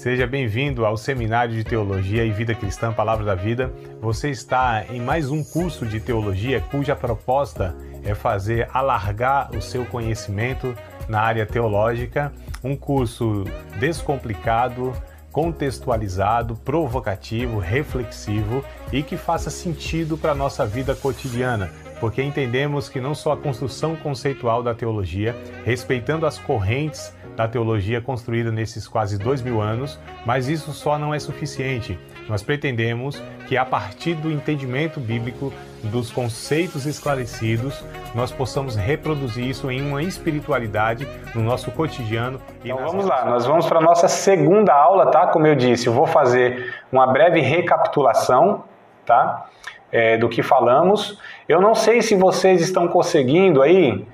Seja bem-vindo ao Seminário de Teologia e Vida Cristã Palavra da Vida. Você está em mais um curso de teologia cuja proposta é fazer alargar o seu conhecimento na área teológica. Um curso descomplicado, contextualizado, provocativo, reflexivo e que faça sentido para a nossa vida cotidiana, porque entendemos que não só a construção conceitual da teologia, respeitando as correntes da teologia construída nesses quase 2000 anos, mas isso só não é suficiente. Nós pretendemos que a partir do entendimento bíblico, dos conceitos esclarecidos, nós possamos reproduzir isso em uma espiritualidade no nosso cotidiano. Então vamos lá, nós vamos para a nossa segunda aula, tá? Como eu disse, eu vou fazer uma breve recapitulação, tá? Do que falamos. Eu não sei se vocês estão conseguindo aí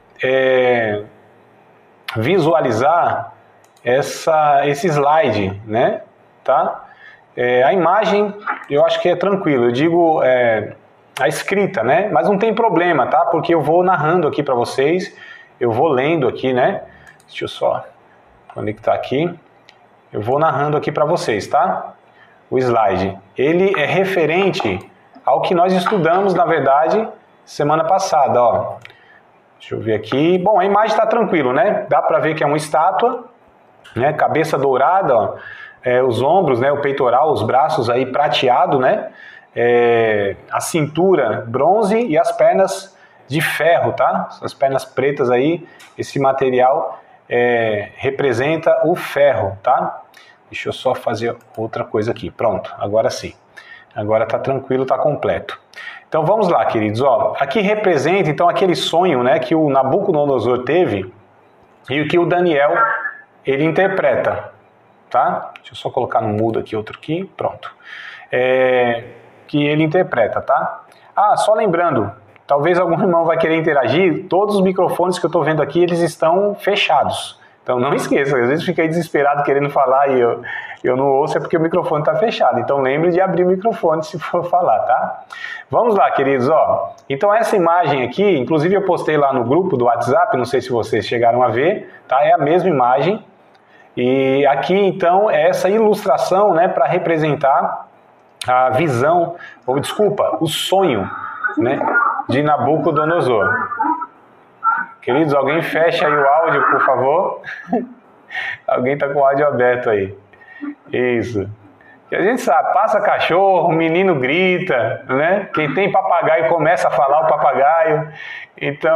visualizar esse slide, né? Tá? A imagem, eu acho que é tranquilo, eu digo a escrita, né? Mas não tem problema, tá? Porque eu vou narrando aqui para vocês, eu vou lendo aqui, né? Deixa eu só conectar aqui. Eu vou narrando aqui para vocês, tá? O slide. Ele é referente ao que nós estudamos, na verdade, semana passada, ó. Deixa eu ver aqui. Bom, a imagem está tranquilo, né? Dá para ver que é uma estátua, né? Cabeça dourada, ó. Os ombros, né? O peitoral, os braços aí prateado, né? A cintura bronze e as pernas de ferro, tá? As pernas pretas aí, esse material representa o ferro, tá? Deixa eu só fazer outra coisa aqui. Pronto, agora sim. Agora tá tranquilo, tá completo. Então vamos lá, queridos. Ó, aqui representa então aquele sonho, né, que o Nabucodonosor teve e o que o Daniel ele interpreta, tá? Deixa eu só colocar no mudo aqui, outro aqui, pronto. Que ele interpreta, tá? Ah, só lembrando, talvez algum irmão vai querer interagir, todos os microfones que eu estou vendo aqui, eles estão fechados. Então não esqueça, às vezes fica aí desesperado querendo falar e eu não ouço, é porque o microfone está fechado. Então lembre de abrir o microfone se for falar, tá? Vamos lá, queridos, ó. Então essa imagem aqui, inclusive eu postei lá no grupo do WhatsApp, não sei se vocês chegaram a ver, tá? É a mesma imagem. E aqui então é essa ilustração, né, para representar a visão, ou desculpa, o sonho, né, de Nabucodonosor. Queridos, alguém fecha aí o áudio, por favor. Alguém está com o áudio aberto aí. Isso. Que a gente sabe, passa cachorro, o menino grita, né? Quem tem papagaio começa a falar o papagaio. Então,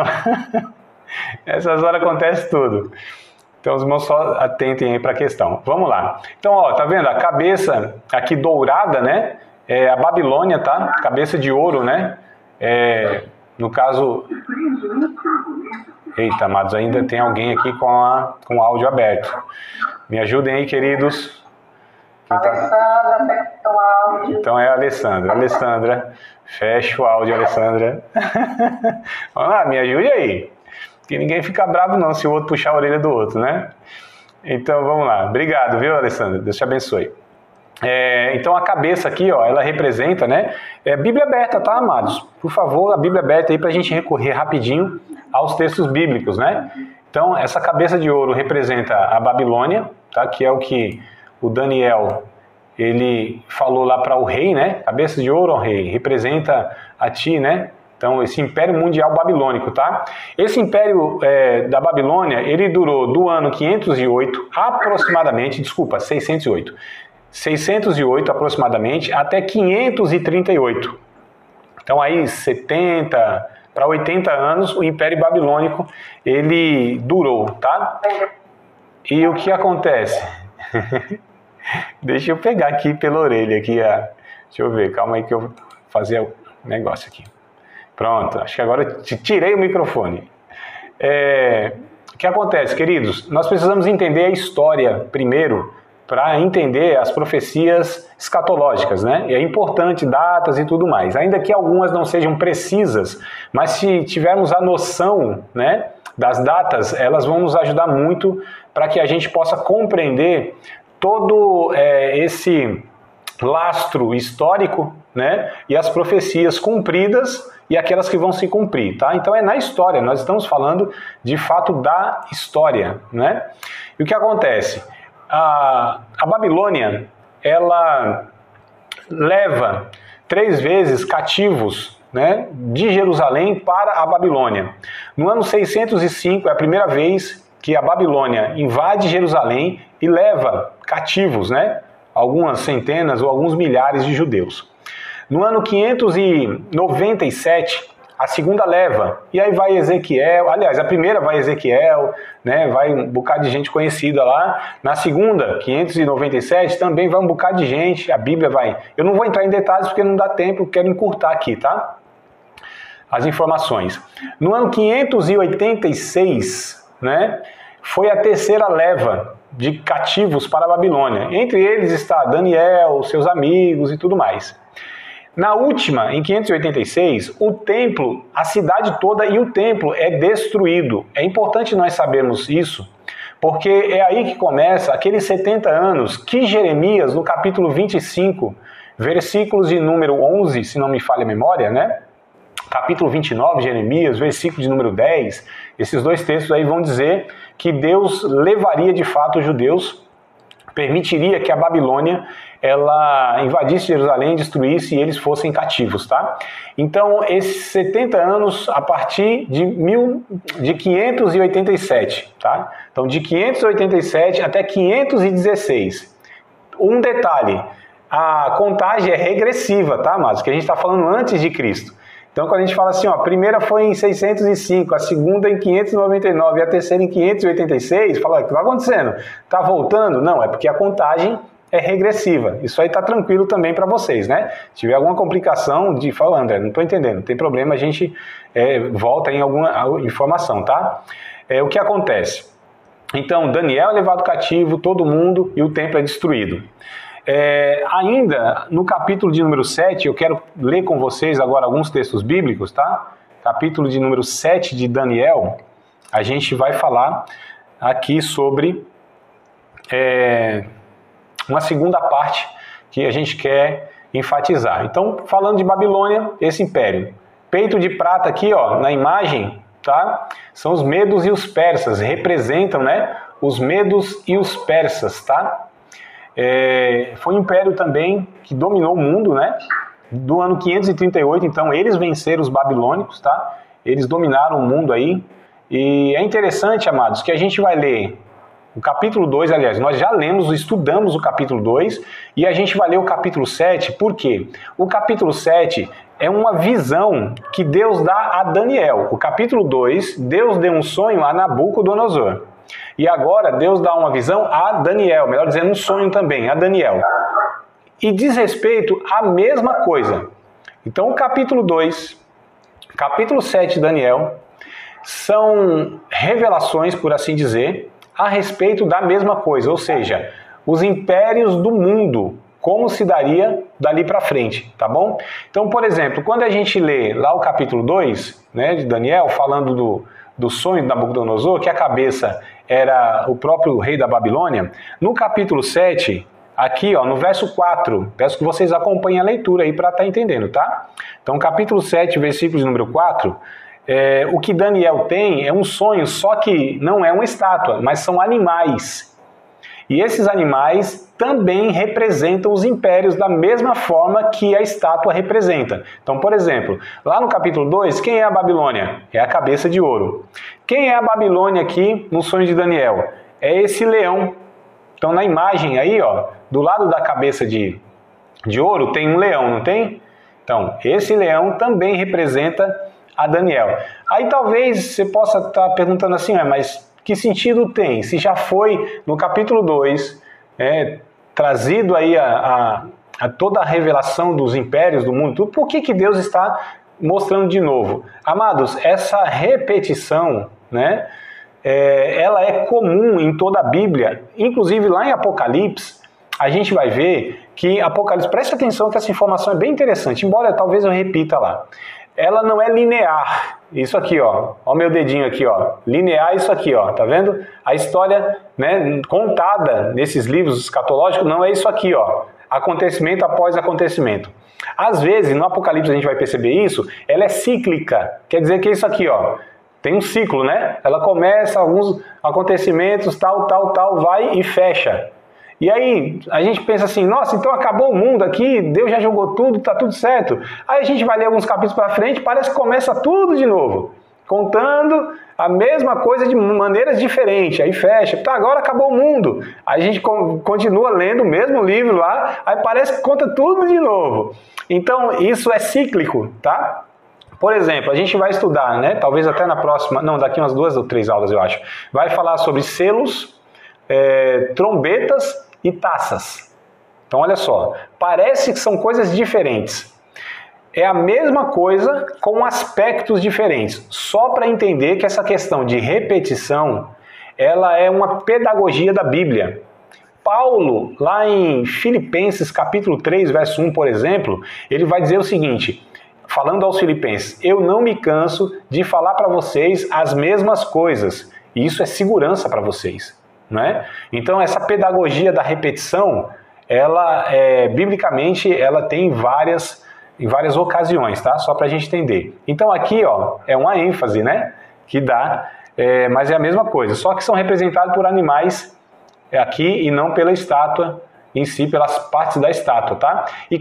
nessas horas acontece tudo. Então, os irmãos só atentem aí para a questão. Vamos lá. Então, ó, tá vendo? A cabeça aqui dourada, né? É a Babilônia, tá? Cabeça de ouro, né? No caso... Eita, amados, ainda tem alguém aqui com o áudio aberto. Me ajudem aí, queridos. Alessandra, fecha o áudio. Então é a Alessandra. Alessandra, fecha o áudio, Alessandra. Vamos lá, me ajude aí. Que ninguém fica bravo não se o outro puxar a orelha do outro, né? Então vamos lá. Obrigado, viu, Alessandra? Deus te abençoe. Então a cabeça aqui, ó, ela representa, né? Bíblia aberta, tá, amados? Por favor, a Bíblia aberta aí pra gente recorrer rapidinho aos textos bíblicos, né? Então essa cabeça de ouro representa a Babilônia, tá? Que é o que o Daniel ele falou lá para o rei, né? Cabeça de ouro, ó, rei, representa a ti, né? Então esse império mundial babilônico, tá? Esse império da Babilônia, ele durou do ano 508 aproximadamente, 608 aproximadamente, até 538. Então aí 70 para 80 anos o Império Babilônico ele durou, tá? E o que acontece? Deixa eu pegar aqui pela orelha aqui, deixa eu ver, calma aí que eu vou fazer o negócio aqui. Pronto, acho que agora eu tirei o microfone. O que acontece, queridos? Nós precisamos entender a história primeiro, para entender as profecias escatológicas, né? E é importante datas e tudo mais. Ainda que algumas não sejam precisas, mas se tivermos a noção, né, das datas, elas vão nos ajudar muito para que a gente possa compreender todo esse lastro histórico, né? E as profecias cumpridas e aquelas que vão se cumprir, tá? Então é na história, nós estamos falando de fato da história, né? E o que acontece? a Babilônia, ela leva 3 vezes cativos, né, de Jerusalém para a Babilônia. No ano 605 é a primeira vez que a Babilônia invade Jerusalém e leva cativos, né, algumas centenas ou alguns milhares de judeus. No ano 597, a segunda leva, e aí vai Ezequiel, aliás, a primeira vai Ezequiel, né, vai um bocado de gente conhecida lá. Na segunda, 597, também vai um bocado de gente, a Bíblia vai... Eu não vou entrar em detalhes porque não dá tempo, quero encurtar aqui, tá? As informações. No ano 586, né, foi a terceira leva de cativos para a Babilônia. Entre eles está Daniel, seus amigos e tudo mais. Na última, em 586, o templo, a cidade toda e o templo é destruído. É importante nós sabermos isso, porque é aí que começa aqueles 70 anos que Jeremias, no capítulo 25, versículos de número 11, se não me falha a memória, né? Capítulo 29, Jeremias, versículo de número 10, esses 2 textos aí vão dizer que Deus levaria de fato os judeus, permitiria que a Babilônia ela invadisse Jerusalém, destruísse e eles fossem cativos, tá? Então, esses 70 anos a partir de 587, tá? Então, de 587 até 516. Um detalhe, a contagem é regressiva, tá, amados? Que a gente está falando antes de Cristo. Então, quando a gente fala assim, ó, a primeira foi em 605, a segunda em 599 e a terceira em 586, fala, o que está acontecendo? Está voltando? Não, é porque a contagem é regressiva. Isso aí está tranquilo também para vocês, né? Se tiver alguma complicação, fala, André, não estou entendendo, não tem problema, a gente volta em alguma informação, tá? O que acontece? Então, Daniel é levado cativo, todo mundo, e o templo é destruído. Ainda no capítulo de número 7, eu quero ler com vocês agora alguns textos bíblicos, tá? Capítulo de número 7 de Daniel, a gente vai falar aqui sobre uma segunda parte que a gente quer enfatizar. Então, falando de Babilônia, esse império. Peito de prata aqui, ó, na imagem, tá? São os medos e os persas, representam, né, os medos e os persas, tá? Foi um império também que dominou o mundo, né? Do ano 538, então eles venceram os babilônicos, tá? Eles dominaram o mundo aí. E é interessante, amados, que a gente vai ler o capítulo 2, aliás, nós já lemos, estudamos o capítulo 2 e a gente vai ler o capítulo 7, por quê? O capítulo 7 é uma visão que Deus dá a Daniel. O capítulo 2, Deus deu um sonho a Nabucodonosor. E agora Deus dá uma visão a Daniel, melhor dizendo, um sonho também, a Daniel. E diz respeito à mesma coisa. Então o capítulo 2, capítulo 7 de Daniel, são revelações, por assim dizer, a respeito da mesma coisa, ou seja, os impérios do mundo, como se daria dali para frente, tá bom? Então, por exemplo, quando a gente lê lá o capítulo 2, né, de Daniel, falando do sonho de Nabucodonosor, que a cabeça era o próprio rei da Babilônia, no capítulo 7, aqui ó, no verso 4, peço que vocês acompanhem a leitura aí para estar entendendo, tá? Então, capítulo 7, versículo de número 4, o que Daniel tem é um sonho, só que não é uma estátua, mas são animais. E esses animais também representam os impérios da mesma forma que a estátua representa. Então, por exemplo, lá no capítulo 2, quem é a Babilônia? É a cabeça de ouro. Quem é a Babilônia aqui no sonho de Daniel? É esse leão. Então, na imagem aí, ó, do lado da cabeça de ouro tem um leão, não tem? Então, esse leão também representa a Daniel. Aí talvez você possa estar perguntando assim, mas que sentido tem? Se já foi no capítulo 2, trazido aí a toda a revelação dos impérios do mundo, tudo, por que Deus está mostrando de novo? Amados, essa repetição, né, ela é comum em toda a Bíblia, inclusive lá em Apocalipse, a gente vai ver que Apocalipse, preste atenção que essa informação é bem interessante, embora talvez eu repita lá. Ela não é linear. Isso aqui, ó o meu dedinho aqui, ó, linear isso aqui, ó, tá vendo? A história, né, contada nesses livros escatológicos não é isso aqui, ó, acontecimento após acontecimento. Às vezes, no Apocalipse a gente vai perceber isso, ela é cíclica, quer dizer que isso aqui, ó, tem um ciclo, né? Ela começa alguns acontecimentos, tal, vai e fecha. E aí a gente pensa assim, nossa, então acabou o mundo aqui, Deus já jogou tudo, tá tudo certo. Aí a gente vai ler alguns capítulos para frente, parece que começa tudo de novo, contando a mesma coisa de maneiras diferentes. Aí fecha, tá, agora acabou o mundo. Aí a gente continua lendo o mesmo livro lá, aí parece que conta tudo de novo. Então isso é cíclico, tá? Por exemplo, a gente vai estudar, né? Talvez até na próxima, não, daqui umas 2 ou 3 aulas eu acho, vai falar sobre selos, trombetas e taças. Então olha só, parece que são coisas diferentes. É a mesma coisa com aspectos diferentes. Só para entender que essa questão de repetição, ela é uma pedagogia da Bíblia. Paulo, lá em Filipenses capítulo 3, verso 1, por exemplo, ele vai dizer o seguinte, falando aos filipenses, eu não me canso de falar para vocês as mesmas coisas. E isso é segurança para vocês, né? Então essa pedagogia da repetição, ela biblicamente ela tem em várias ocasiões, tá? Só para a gente entender. Então aqui, ó, é uma ênfase, né? Que dá, mas é a mesma coisa, só que são representados por animais aqui e não pela estátua em si, pelas partes da estátua, tá? E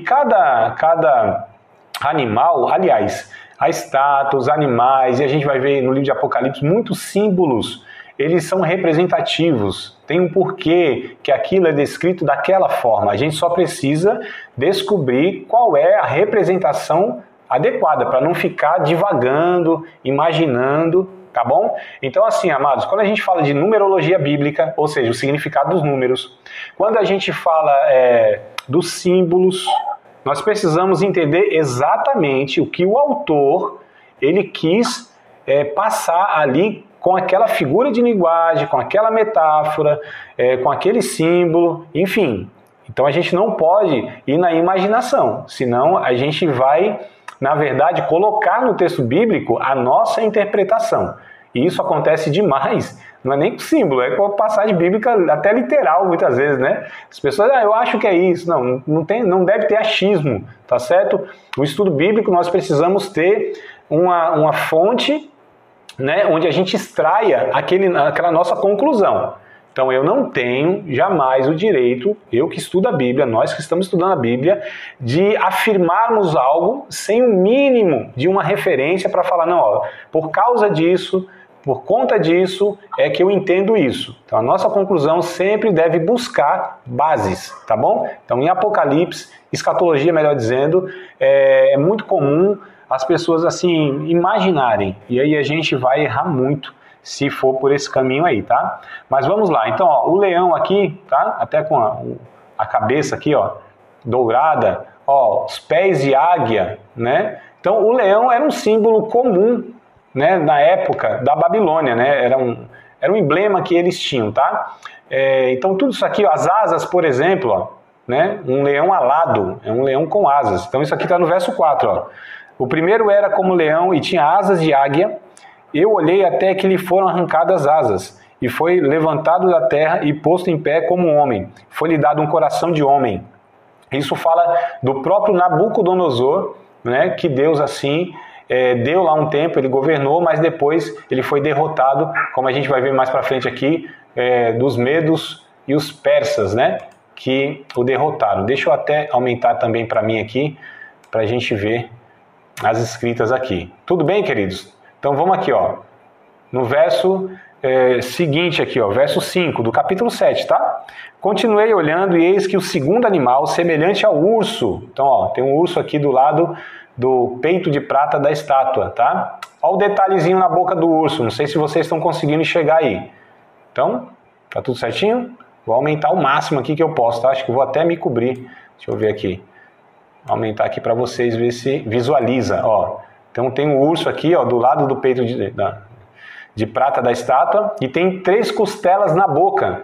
cada animal, aliás, a estátua, os animais, e a gente vai ver no livro de Apocalipse muitos símbolos, eles são representativos, tem um porquê que aquilo é descrito daquela forma. A gente só precisa descobrir qual é a representação adequada, para não ficar divagando, imaginando, tá bom? Então assim, amados, quando a gente fala de numerologia bíblica, ou seja, o significado dos números, quando a gente fala dos símbolos, nós precisamos entender exatamente o que o autor ele quis passar ali com aquela figura de linguagem, com aquela metáfora, com aquele símbolo, enfim. Então a gente não pode ir na imaginação, senão a gente vai, na verdade, colocar no texto bíblico a nossa interpretação. E isso acontece demais, não é nem com símbolo, é com a passagem bíblica até literal, muitas vezes, né? As pessoas, eu acho que é isso. Não deve ter achismo, tá certo? No estudo bíblico nós precisamos ter uma fonte, né, onde a gente extraia aquela nossa conclusão. Então eu não tenho jamais o direito, eu que estudo a Bíblia, nós que estamos estudando a Bíblia, de afirmarmos algo sem o mínimo de uma referência para falar, não, ó, por causa disso, por conta disso, é que eu entendo isso. Então a nossa conclusão sempre deve buscar bases, tá bom? Então em Apocalipse, escatologia melhor dizendo, é muito comum as pessoas assim imaginarem, e aí a gente vai errar muito se for por esse caminho aí, tá? Mas vamos lá, então ó, o leão aqui, tá? Até com a cabeça aqui, ó, dourada, ó, os pés de águia, né? Então o leão era um símbolo comum, né, na época da Babilônia, né? Era um emblema que eles tinham, tá? Então tudo isso aqui, ó, as asas, por exemplo, ó, né? Um leão alado, é um leão com asas. Então isso aqui está no verso 4, ó. O primeiro era como leão e tinha asas de águia. Eu olhei até que lhe foram arrancadas asas, e foi levantado da terra e posto em pé como um homem. Foi-lhe dado um coração de homem. Isso fala do próprio Nabucodonosor, né, que Deus assim deu lá um tempo, ele governou, mas depois ele foi derrotado, como a gente vai ver mais para frente aqui, dos medos e os persas, né, que o derrotaram. Deixa eu até aumentar também para mim aqui, para a gente ver as escritas aqui. Tudo bem, queridos? Então vamos aqui, ó, no verso seguinte aqui, ó, verso 5 do capítulo 7, tá? Continuei olhando e eis que o segundo animal, semelhante ao urso, então ó, tem um urso aqui do lado do peito de prata da estátua, tá? Olha o detalhezinho na boca do urso, não sei se vocês estão conseguindo enxergar aí. Então, tá tudo certinho? Vou aumentar o máximo aqui que eu posso, tá? Acho que vou até me cobrir. Deixa eu ver aqui. Aumentar aqui para vocês ver se visualiza, ó. Então tem um urso aqui, ó, do lado do peito de prata da estátua e tem 3 costelas na boca.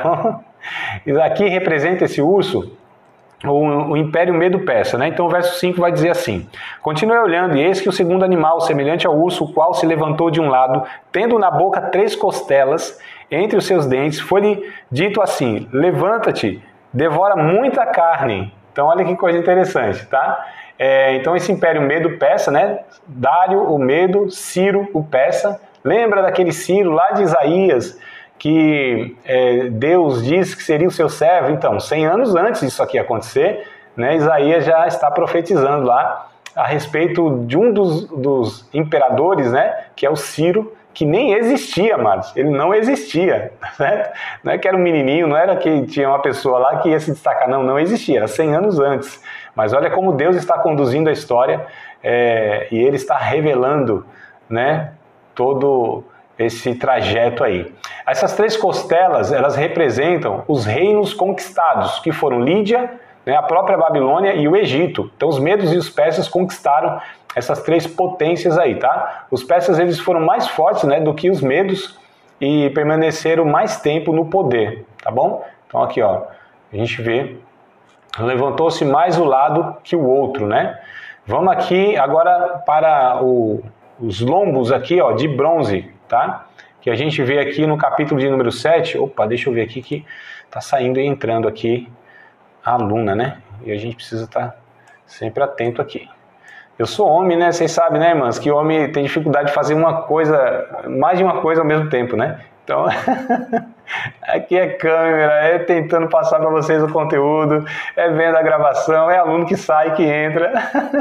Isso aqui representa esse urso, o Império Medo-Persa, né? Então o verso 5 vai dizer assim: continuei olhando e eis que o segundo animal, semelhante ao urso, o qual se levantou de um lado, tendo na boca 3 costelas entre os seus dentes, foi-lhe dito assim: levanta-te, devora muita carne. Então olha que coisa interessante, tá? Então esse Império Medo-Persa, né? Dário, o Medo, Ciro, o Persa. Lembra daquele Ciro lá de Isaías, que Deus disse que seria o seu servo. Então, 100 anos antes disso aqui acontecer, né, Isaías já está profetizando lá a respeito de um dos imperadores, né, que é o Ciro, que nem existia, amados. Ele não existia, certo? Não é que era um menininho, não era que tinha uma pessoa lá que ia se destacar, não existia, era 100 anos antes. Mas olha como Deus está conduzindo a história e Ele está revelando, né, todo esse trajeto aí. Essas 3 costelas, elas representam os reinos conquistados, que foram Lídia, né, a própria Babilônia e o Egito. Então os medos e os persas conquistaram essas 3 potências aí, tá? Os persas, eles foram mais fortes, né, do que os medos e permaneceram mais tempo no poder, tá bom? Então aqui, ó, a gente vê, levantou-se mais um lado que o outro, né? Vamos aqui agora para os lombos aqui, ó, de bronze, tá? Que a gente vê aqui no capítulo de número 7. Opa, deixa eu ver aqui que tá saindo e entrando aqui a aluna, né? E a gente precisa estar sempre atento aqui. Eu sou homem, né? Vocês sabem, né, irmãs? Que homem tem dificuldade de fazer uma coisa, mais de uma coisa ao mesmo tempo, né? Então, aqui é câmera, é tentando passar para vocês o conteúdo, é vendo a gravação, é aluno que sai, que entra.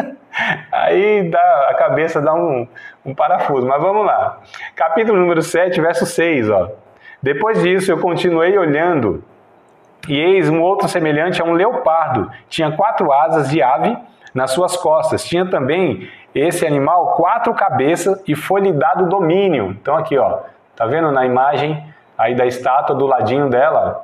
Aí a cabeça dá um parafuso, mas vamos lá. Capítulo número 7, verso 6, ó. Depois disso, eu continuei olhando, e eis um outro semelhante a um leopardo. Tinha 4 asas de ave nas suas costas. Tinha também esse animal 4 cabeças e foi-lhe dado domínio. Então aqui, ó, tá vendo na imagem aí da estátua do ladinho dela,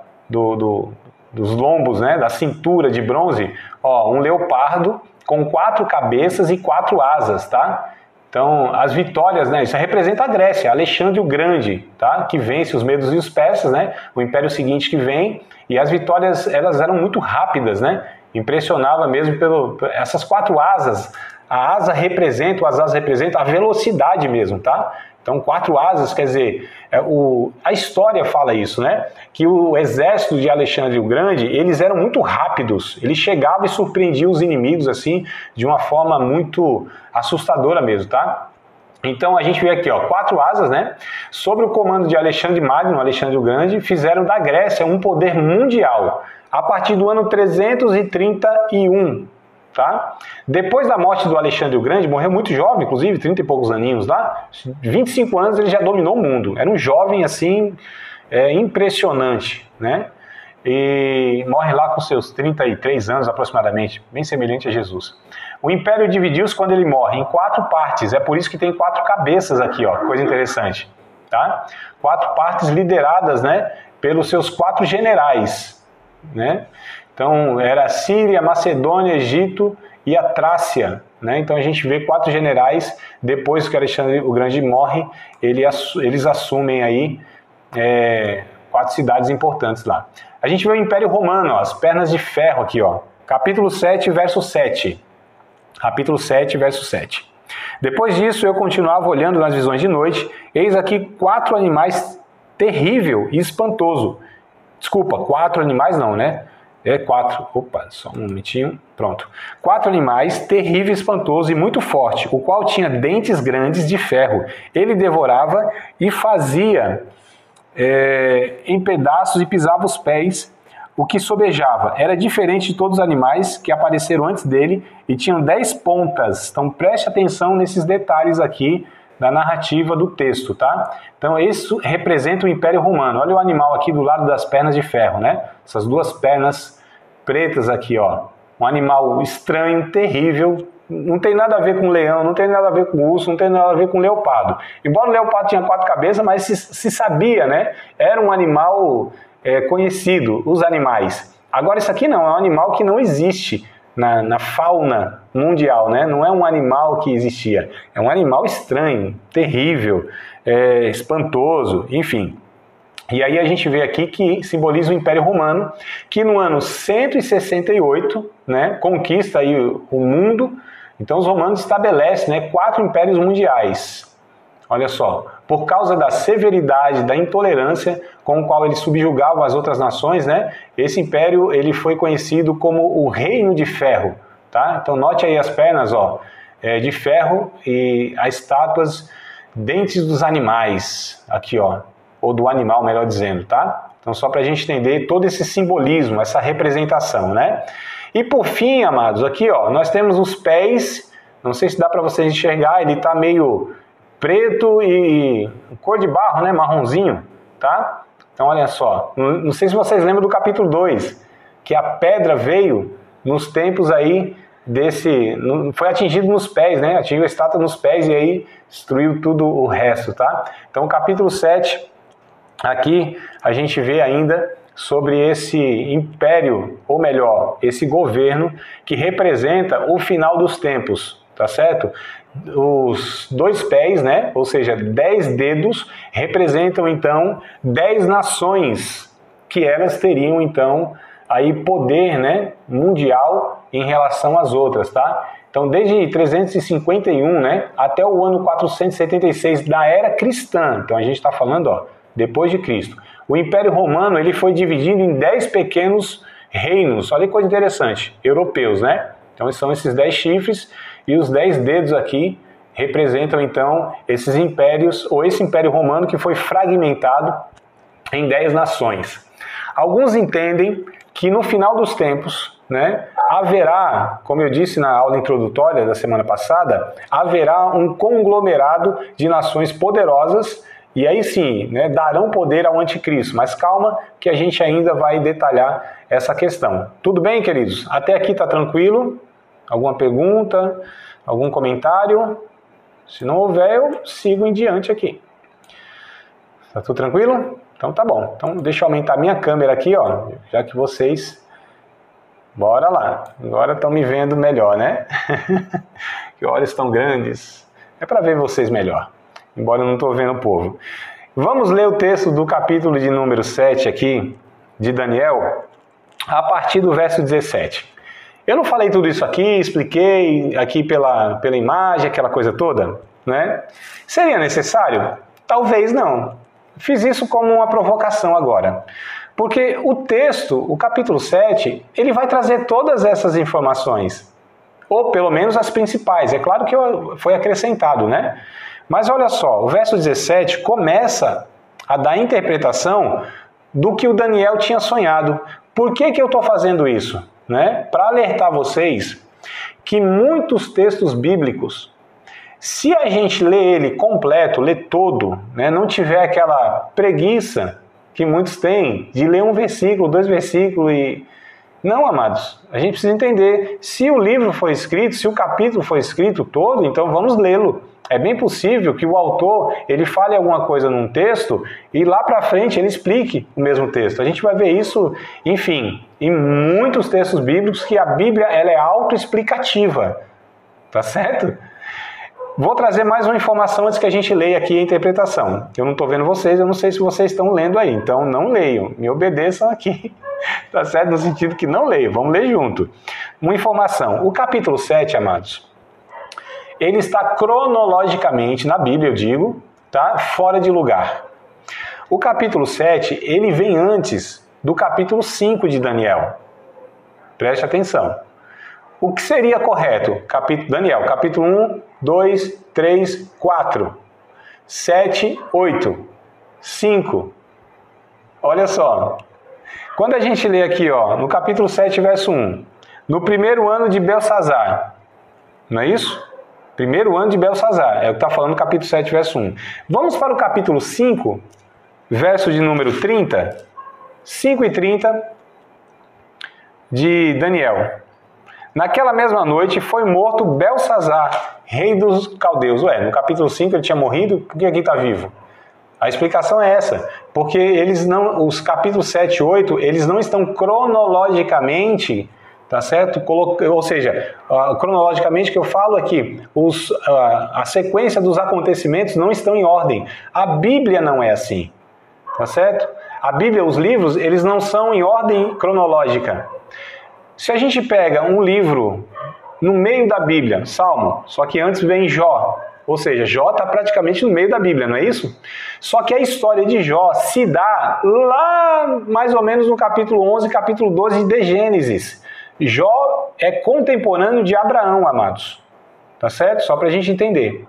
dos lombos, né, da cintura de bronze, ó, um leopardo com 4 cabeças e 4 asas, tá? Então, as vitórias, né, isso representa a Grécia, Alexandre o Grande, tá? Que vence os medos e os persas, né? O império seguinte que vem, e as vitórias, elas eram muito rápidas, né? Impressionava mesmo essas 4 asas. As asas representam a velocidade mesmo, tá? Então, 4 asas, quer dizer, a história fala isso, né? Que o exército de Alexandre o Grande, eles eram muito rápidos. Ele chegava e surpreendia os inimigos, assim, de uma forma muito assustadora mesmo, tá? Então, a gente vê aqui, ó, 4 asas, né? Sob o comando de Alexandre Magno, Alexandre o Grande, fizeram da Grécia um poder mundial, a partir do ano 331, tá? Depois da morte do Alexandre o Grande, morreu muito jovem, inclusive, 30 e poucos aninhos lá, 25 anos ele já dominou o mundo. Era um jovem, assim, impressionante, né? E morre lá com seus 33 anos aproximadamente, bem semelhante a Jesus. O império dividiu-se quando ele morre em 4 partes, é por isso que tem 4 cabeças aqui, ó, coisa interessante, tá? 4 partes lideradas, né, pelos seus 4 generais, né? Então era a Síria, Macedônia, Egito e a Trácia, né? Então a gente vê 4 generais. Depois que Alexandre o Grande morre, eles assumem aí 4 cidades importantes lá. A gente vê o Império Romano, ó, as pernas de ferro aqui, ó. Capítulo 7, verso 7. Capítulo 7, verso 7. Depois disso, eu continuava olhando nas visões de noite, eis aqui 4 animais terrível e espantoso. Desculpa, 4 animais não, né? 4. Opa, só um momentinho. Pronto. 4 animais, terrível, espantoso e muito forte, o qual tinha dentes grandes de ferro. Ele devorava e fazia em pedaços e pisava os pés, o que sobejava. Era diferente de todos os animais que apareceram antes dele e tinham 10 pontas. Então preste atenção nesses detalhes aqui da narrativa do texto, tá? Então isso representa o Império Romano. Olha o animal aqui do lado das pernas de ferro, né? Essas 2 pernas pretas aqui, ó. Um animal estranho, terrível, não tem nada a ver com leão, não tem nada a ver com urso, não tem nada a ver com leopardo. Embora o leopardo tinha 4 cabeças, mas se sabia, né? Era um animal conhecido, os animais. Agora isso aqui não, é um animal que não existe na fauna mundial, né? Não é um animal que existia, é um animal estranho, terrível, espantoso, enfim. E aí a gente vê aqui que simboliza o Império Romano, que no ano 168, né, conquista aí o mundo. Então os romanos estabelecem, né, 4 impérios mundiais. Olha só, por causa da severidade, da intolerância com o qual eles subjugavam as outras nações, né, esse império ele foi conhecido como o Reino de Ferro. Tá? Então note aí as pernas, ó, de ferro e as estátuas, dentes dos animais, aqui, ó. ou do animal, melhor dizendo, tá? Então, só para a gente entender todo esse simbolismo, essa representação, né? E por fim, amados, aqui, ó, nós temos os pés, não sei se dá para vocês enxergar, ele tá meio preto e cor de barro, né? Marronzinho, tá? Então, olha só, não sei se vocês lembram do capítulo 2, que a pedra veio nos tempos aí foi atingido nos pés, né? Atingiu a estátua nos pés e aí destruiu tudo o resto, tá? Então, capítulo 7, aqui a gente vê ainda sobre esse império, ou melhor, esse governo que representa o final dos tempos, tá certo? Os 2 pés, né? Ou seja, 10 dedos representam então 10 nações que elas teriam então aí poder, né, mundial em relação às outras, tá? Então, desde 351, né, até o ano 476 da era cristã, então a gente está falando, ó, depois de Cristo, o Império Romano ele foi dividido em 10 pequenos reinos, olha que coisa interessante, europeus, né? Então, são esses 10 chifres e os 10 dedos aqui representam, então, esses impérios, ou esse Império Romano que foi fragmentado em 10 nações. Alguns entendem que no final dos tempos, né, haverá, como eu disse na aula introdutória da semana passada, haverá um conglomerado de nações poderosas e aí sim, né, darão poder ao anticristo. Mas calma que a gente ainda vai detalhar essa questão. Tudo bem, queridos? Até aqui tá tranquilo? Alguma pergunta? Algum comentário? Se não houver, eu sigo em diante aqui. Tá tudo tranquilo? Então tá bom. Então deixa eu aumentar minha câmera aqui, ó, já que vocês... Bora lá. Agora estão me vendo melhor, né? Que olhos tão grandes. É para ver vocês melhor, embora eu não estou vendo o povo. Vamos ler o texto do capítulo de número 7 aqui, de Daniel, a partir do verso 17. Eu não falei tudo isso aqui, expliquei aqui pela imagem, aquela coisa toda, né? Seria necessário? Talvez não. Fiz isso como uma provocação agora. Porque o texto, o capítulo 7, ele vai trazer todas essas informações. Ou pelo menos as principais. É claro que foi acrescentado, né? Mas olha só, o verso 17 começa a dar interpretação do que o Daniel tinha sonhado. Por que eu estou fazendo isso? Né? Para alertar vocês que muitos textos bíblicos, se a gente lê ele completo, lê todo, né, não tiver aquela preguiça que muitos têm de ler um versículo, 2 versículos e... Não, amados, a gente precisa entender, se o livro foi escrito, se o capítulo foi escrito todo, então vamos lê-lo. É bem possível que o autor ele fale alguma coisa num texto e lá para frente ele explique o mesmo texto. A gente vai ver isso, enfim, em muitos textos bíblicos que a Bíblia ela é autoexplicativa, tá certo? Vou trazer mais uma informação antes que a gente leia aqui a interpretação. Eu não estou vendo vocês, eu não sei se vocês estão lendo aí, então não leiam, me obedeçam aqui, tá certo? No sentido que não leiam, vamos ler junto. Uma informação, o capítulo 7, amados, ele está cronologicamente, na Bíblia eu digo, tá? Fora de lugar. O capítulo 7, ele vem antes do capítulo 5 de Daniel. Preste atenção. O que seria correto? Daniel, capítulo 1, 2, 3, 4, 7, 8, 5. Olha só. Quando a gente lê aqui, ó, no capítulo 7, verso 1, no primeiro ano de Belsazar, não é isso? Primeiro ano de Belsazar, é o que está falando no capítulo 7, verso 1. Vamos para o capítulo 5, verso de número 30, 5 e 30 de Daniel. Naquela mesma noite foi morto Belsazar, rei dos caldeus. Ué, no capítulo 5 ele tinha morrido, por que aqui está vivo? A explicação é essa, porque os capítulos 7 e 8, eles não estão cronologicamente, tá certo? Ou seja, cronologicamente que eu falo aqui, a sequência dos acontecimentos não estão em ordem. A Bíblia não é assim, tá certo? A Bíblia, os livros, eles não são em ordem cronológica. Se a gente pega um livro no meio da Bíblia, Salmo, só que antes vem Jó, ou seja, Jó está praticamente no meio da Bíblia, não é isso? Só que a história de Jó se dá lá mais ou menos no capítulo 11, capítulo 12 de Gênesis. Jó é contemporâneo de Abraão, amados. Tá certo? Só para a gente entender.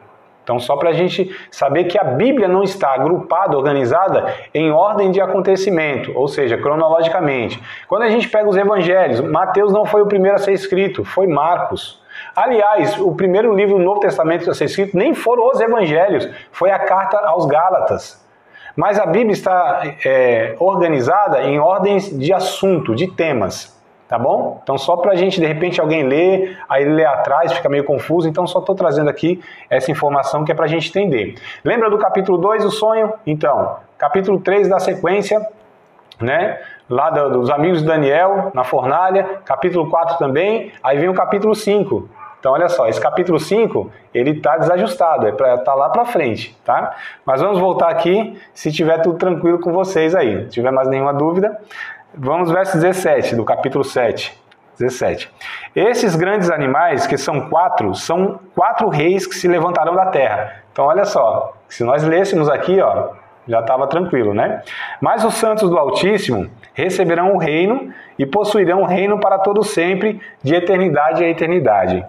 Então, só para a gente saber que a Bíblia não está agrupada, organizada em ordem de acontecimento, ou seja, cronologicamente. Quando a gente pega os evangelhos, Mateus não foi o primeiro a ser escrito, foi Marcos. Aliás, o primeiro livro do Novo Testamento a ser escrito nem foram os evangelhos, foi a carta aos Gálatas. Mas a Bíblia está organizada em ordens de assunto, de temas. Tá bom? Então só para a gente, de repente, alguém lê, aí lê atrás, fica meio confuso, então só estou trazendo aqui essa informação que é para a gente entender. Lembra do capítulo 2, o sonho? Então, capítulo 3 da sequência, né? Lá dos amigos de Daniel, na fornalha, capítulo 4 também, aí vem o capítulo 5. Então olha só, esse capítulo 5, ele está desajustado, é para estar lá para frente, tá? Mas vamos voltar aqui, se tiver tudo tranquilo com vocês aí, se tiver mais nenhuma dúvida. Vamos ao verso 17, do capítulo 7. 17. Esses grandes animais, que são quatro reis que se levantarão da terra. Então, olha só, se nós lêssemos aqui, ó, já estava tranquilo, né? Mas os santos do Altíssimo receberão o reino e possuirão o reino para todo sempre, de eternidade a eternidade.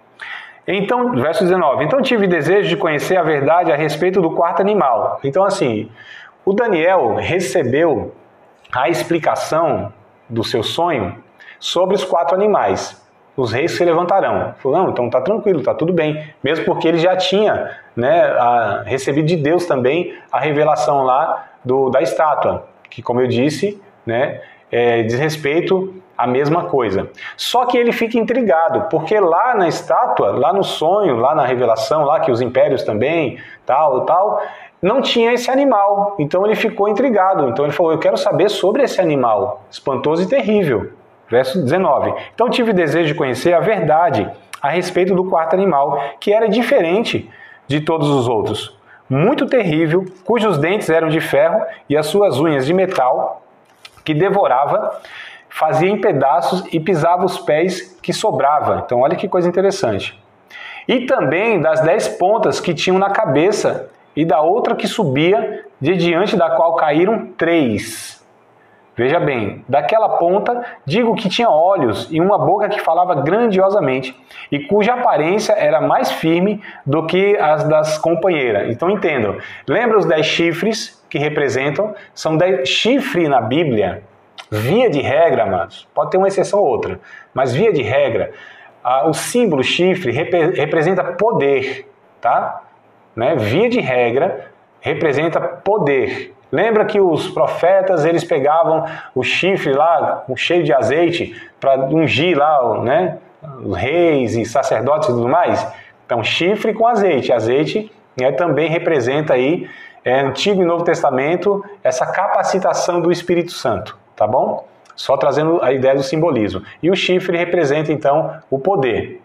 Então, verso 19. Então tive desejo de conhecer a verdade a respeito do quarto animal. Então, assim, o Daniel recebeu a explicação do seu sonho sobre os 4 animais. Os reis se levantarão. Falou, não, então está tranquilo, está tudo bem. Mesmo porque ele já tinha, né, recebido de Deus também a revelação lá da estátua, que, como eu disse, né, diz respeito à mesma coisa. Só que ele fica intrigado, porque lá na estátua, lá no sonho, lá na revelação, lá que os impérios também, tal, não tinha esse animal, então ele ficou intrigado. Então ele falou, eu quero saber sobre esse animal, espantoso e terrível. Verso 19. Então tive desejo de conhecer a verdade a respeito do quarto animal, que era diferente de todos os outros. Muito terrível, cujos dentes eram de ferro e as suas unhas de metal, que devorava, fazia em pedaços e pisava os pés que sobrava. Então olha que coisa interessante. E também das 10 pontas que tinham na cabeça, e da outra que subia, de diante da qual caíram 3. Veja bem, daquela ponta, digo que tinha olhos e uma boca que falava grandiosamente, e cuja aparência era mais firme do que as das companheiras. Então entendam, lembra os 10 chifres que representam? São 10 chifres na Bíblia, via de regra, amados, pode ter uma exceção ou outra, mas via de regra, o símbolo chifre representa poder, tá? Né? Via de regra, representa poder. Lembra que os profetas, eles pegavam o chifre lá, cheio de azeite, para ungir lá, né, os reis e sacerdotes e tudo mais? Então, chifre com azeite. Azeite, né, também representa aí, Antigo e Novo Testamento, essa capacitação do Espírito Santo, tá bom? Só trazendo a ideia do simbolismo. E o chifre representa, então, o poder.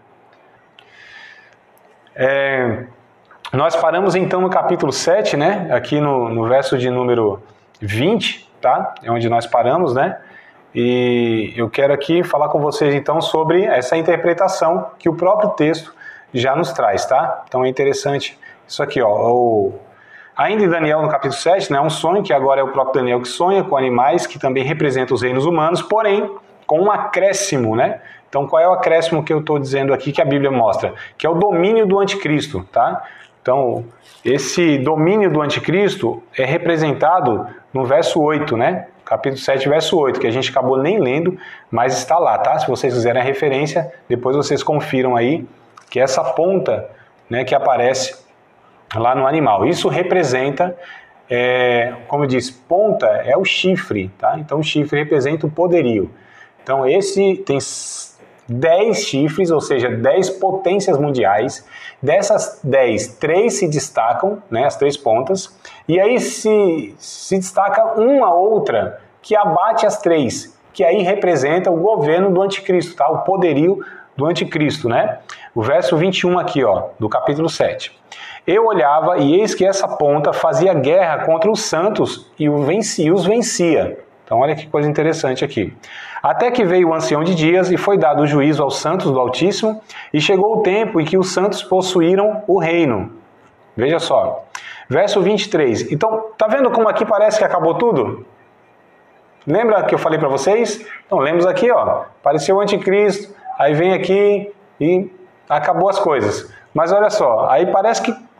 Nós paramos então no capítulo 7, né? Aqui no verso de número 20, tá? É onde nós paramos, né? E eu quero aqui falar com vocês então sobre essa interpretação que o próprio texto já nos traz, tá? Então é interessante isso aqui, ó. Ainda em Daniel no capítulo 7, né? Um sonho que agora é o próprio Daniel que sonha com animais que também representam os reinos humanos, porém com um acréscimo, né? Então qual é o acréscimo que eu estou dizendo aqui que a Bíblia mostra? Que é o domínio do anticristo, tá? Então, esse domínio do anticristo é representado no verso 8, né? Capítulo 7, verso 8, que a gente acabou nem lendo, mas está lá, tá? Se vocês quiserem a referência, depois vocês confiram aí, que é essa ponta, né, que aparece lá no animal. Isso representa, como eu disse, ponta é o chifre, tá? Então, o chifre representa o poderio. Então, esse tem 10 chifres, ou seja, 10 potências mundiais. Dessas 10, 3 se destacam, né, as 3 pontas, e aí se destaca uma outra que abate as 3, que aí representa o governo do anticristo, tá? O poderio do anticristo, né? O verso 21 aqui, ó, do capítulo 7. Eu olhava e eis que essa ponta fazia guerra contra os santos e os vencia. Então olha que coisa interessante aqui. Até que veio o ancião de dias e foi dado o juízo aos santos do Altíssimo, e chegou o tempo em que os santos possuíram o reino. Veja só. Verso 23. Então, tá vendo como aqui parece que acabou tudo? Lembra que eu falei para vocês? Então, lemos aqui, ó. Apareceu o anticristo, aí vem aqui e acabou as coisas. Mas olha só, aí parece que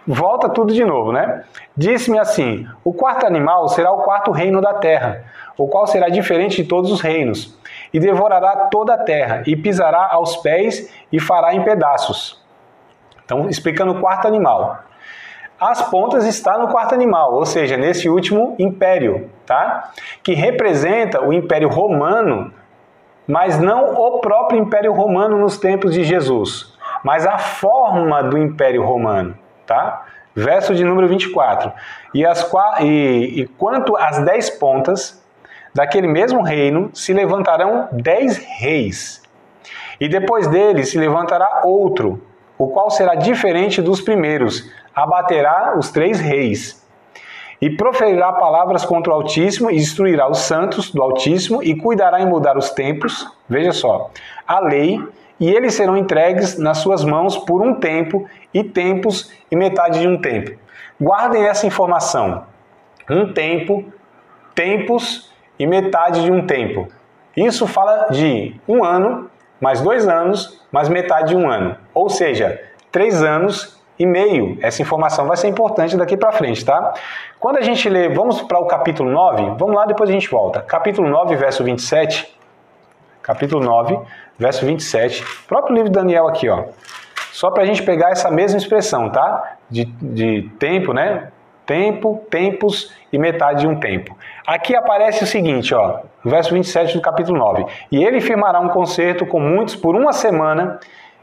volta tudo de novo, né? Disse-me assim: o quarto animal será o quarto reino da terra, o qual será diferente de todos os reinos, e devorará toda a terra, e pisará aos pés, e fará em pedaços. Então, explicando o quarto animal. As pontas estão no quarto animal, ou seja, nesse último império, tá? Que representa o Império Romano, mas não o próprio Império Romano nos tempos de Jesus, mas a forma do Império Romano, tá? Verso de número 24. E quanto às 10 pontas daquele mesmo reino se levantarão 10 reis, e depois dele se levantará outro, o qual será diferente dos primeiros, abaterá os 3 reis, e proferirá palavras contra o Altíssimo, e destruirá os santos do Altíssimo, e cuidará em mudar os tempos, veja só, a lei, e eles serão entregues nas suas mãos por um tempo, e tempos, e metade de um tempo. Guardem essa informação. Um tempo, tempos e metade de um tempo. Isso fala de 1 ano, mais 2 anos, mais metade de 1 ano. Ou seja, 3 anos e meio. Essa informação vai ser importante daqui para frente, tá? Quando a gente lê, vamos para o capítulo 9, vamos lá, depois a gente volta. Capítulo 9, verso 27. Capítulo 9, verso 27. O próprio livro de Daniel aqui, ó. Só para a gente pegar essa mesma expressão, tá? De tempo, né? Tempo, tempos e metade de um tempo. Aqui aparece o seguinte, ó, verso 27 do capítulo 9. E ele firmará um concerto com muitos por uma semana,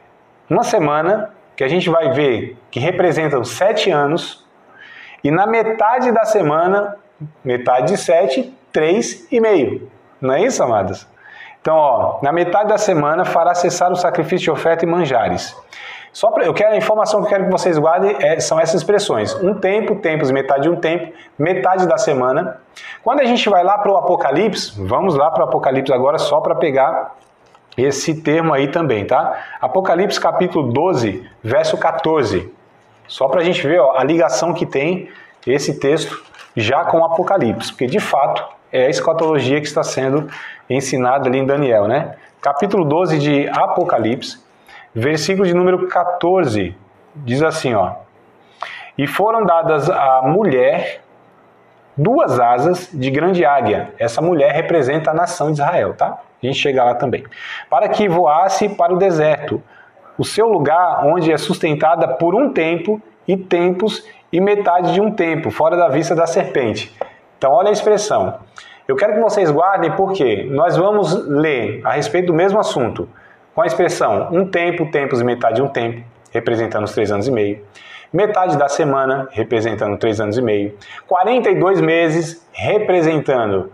que a gente vai ver que representa 7 anos, e na metade da semana, metade de 7, 3,5. Não é isso, amados? Então, ó, na metade da semana fará cessar o sacrifício de oferta e manjares. A informação que eu quero que vocês guardem são essas expressões. Um tempo, tempos, metade de um tempo, metade da semana. Quando a gente vai lá para o Apocalipse, vamos lá para o Apocalipse agora só para pegar esse termo aí também, tá? Apocalipse capítulo 12, verso 14. Só para a gente ver, ó, a ligação que tem esse texto já com o Apocalipse, porque de fato é a escatologia que está sendo ensinada ali em Daniel, né? Capítulo 12 de Apocalipse, versículo de número 14, diz assim, ó: e foram dadas à mulher 2 asas de grande águia. Essa mulher representa a nação de Israel, tá? A gente chega lá também. Para que voasse para o deserto, o seu lugar onde é sustentada por um tempo e tempos e metade de um tempo, fora da vista da serpente. Então, olha a expressão. Eu quero que vocês guardem porque nós vamos ler a respeito do mesmo assunto, com a expressão um tempo, tempos e metade de um tempo, representando os 3 anos e meio. Metade da semana, representando 3 anos e meio. 42 meses, representando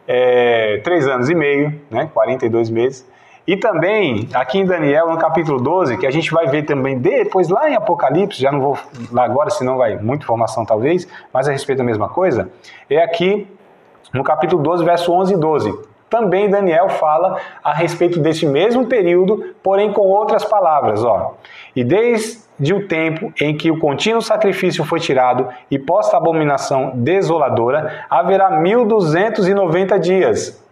3 anos e meio, né? 42 meses. E também, aqui em Daniel, no capítulo 12, que a gente vai ver também depois lá em Apocalipse, já não vou lá agora, senão vai muita informação talvez, mas a respeito da mesma coisa, é aqui no capítulo 12, verso 11 e 12. Também Daniel fala a respeito desse mesmo período, porém com outras palavras, ó. E desde o tempo em que o contínuo sacrifício foi tirado e posta a abominação desoladora, haverá 1290 dias.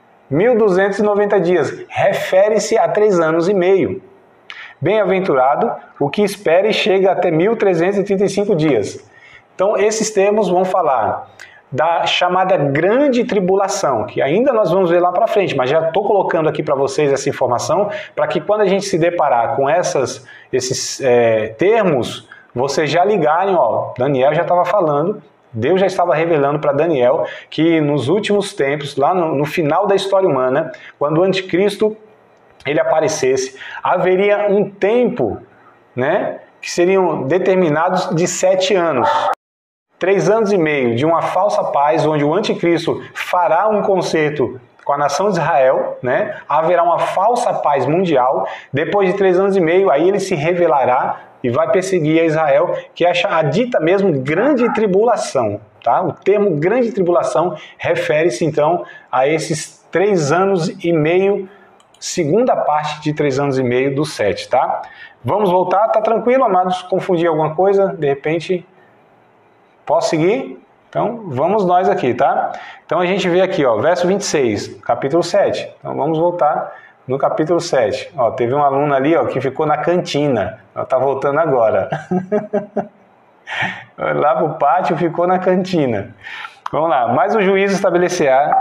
1290 dias, refere-se a 3 anos e meio. Bem-aventurado o que espera e chega até 1335 dias. Então, esses termos vão falar da chamada grande tribulação, que ainda nós vamos ver lá para frente, mas já estou colocando aqui para vocês essa informação, para que quando a gente se deparar com esses termos, vocês já ligarem, ó, Daniel já estava falando, Deus já estava revelando para Daniel que nos últimos tempos, lá no final da história humana, quando o anticristo ele aparecesse, haveria um tempo, né, que seriam determinados de 7 anos. 3 anos e meio de uma falsa paz, onde o anticristo fará um concerto com a nação de Israel, né? Haverá uma falsa paz mundial. Depois de 3 anos e meio, aí ele se revelará e vai perseguir a Israel, que é a dita mesmo grande tribulação. Tá? O termo grande tribulação refere-se então a esses 3 anos e meio, segunda parte de 3 anos e meio dos 7. Tá? Vamos voltar? Tá tranquilo, amados? Confundi alguma coisa? De repente... Posso seguir? Então, vamos nós aqui, tá? Então, a gente vê aqui, ó, verso 26, capítulo 7. Então, vamos voltar no capítulo 7. Ó, teve um aluno ali, ó, que ficou na cantina. Ela tá voltando agora. Lá para o pátio, ficou na cantina. Vamos lá. Mas o juízo estabelecerá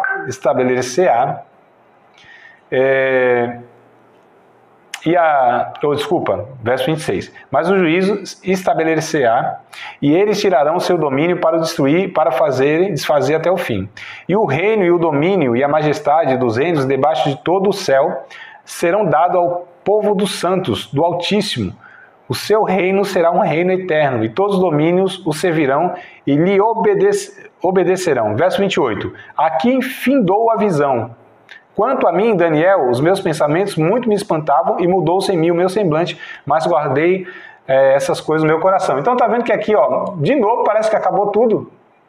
verso 26. Mas o juízo estabelecerá, e eles tirarão seu domínio para o destruir, para desfazer até o fim. E o reino e o domínio e a majestade dos reinos debaixo de todo o céu serão dados ao povo dos santos, do Altíssimo. O seu reino será um reino eterno, e todos os domínios o servirão e lhe obedecerão. Verso 28. Aqui findou a visão. Quanto a mim, Daniel, os meus pensamentos muito me espantavam e mudou-se em mim o meu semblante, mas guardei essas coisas no meu coração. Então tá vendo que aqui, ó, de novo parece que acabou tudo,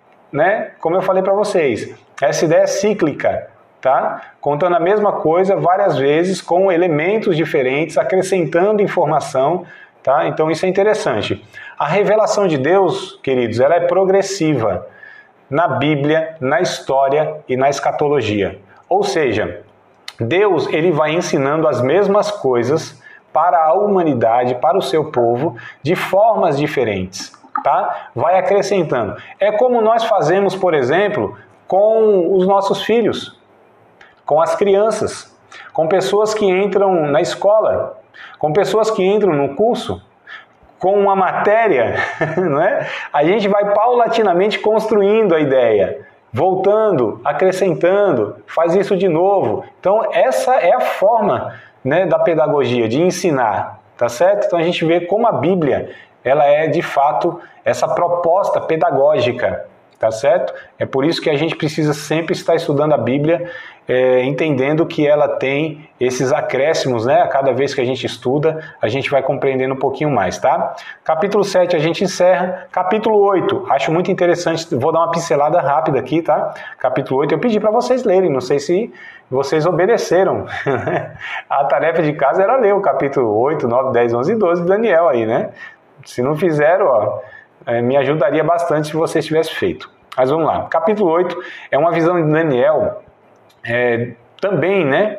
né? Como eu falei para vocês, essa ideia é cíclica, tá? Contando a mesma coisa várias vezes com elementos diferentes, acrescentando informação, tá? Então isso é interessante. A revelação de Deus, queridos, ela é progressiva na Bíblia, na história e na escatologia. Ou seja, Deus ele vai ensinando as mesmas coisas para a humanidade, para o seu povo, de formas diferentes, tá? Vai acrescentando. É como nós fazemos, por exemplo, com os nossos filhos, com as crianças, com pessoas que entram na escola, com pessoas que entram no curso, com uma matéria, não é? A gente vai paulatinamente construindo a ideia, voltando, acrescentando, faz isso de novo. Então essa é a forma, né, da pedagogia, de ensinar, tá certo? Então a gente vê como a Bíblia, ela é de fato essa proposta pedagógica, tá certo? É por isso que a gente precisa sempre estar estudando a Bíblia, entendendo que ela tem esses acréscimos, né? A cada vez que a gente estuda, a gente vai compreendendo um pouquinho mais, tá? Capítulo 7 a gente encerra. Capítulo 8, acho muito interessante, vou dar uma pincelada rápida aqui, tá? Capítulo 8, eu pedi para vocês lerem, não sei se vocês obedeceram. A tarefa de casa era ler o capítulo 8, 9, 10, 11 e 12 de Daniel aí, né? Se não fizeram, ó, me ajudaria bastante se vocês tivessem feito. Mas vamos lá. Capítulo 8 é uma visão de Daniel, também, né?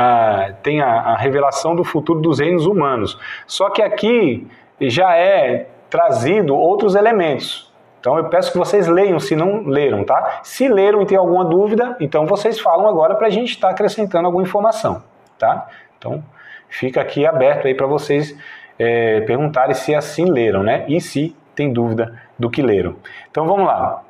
Tem a revelação do futuro dos reinos humanos. Só que aqui já é trazido outros elementos. Então eu peço que vocês leiam, se não leram, tá? Se leram e tem alguma dúvida, então vocês falam agora para a gente estar acrescentando alguma informação, tá? Então fica aqui aberto aí para vocês perguntarem se assim leram, né? E se tem dúvida do que leram. Então vamos lá.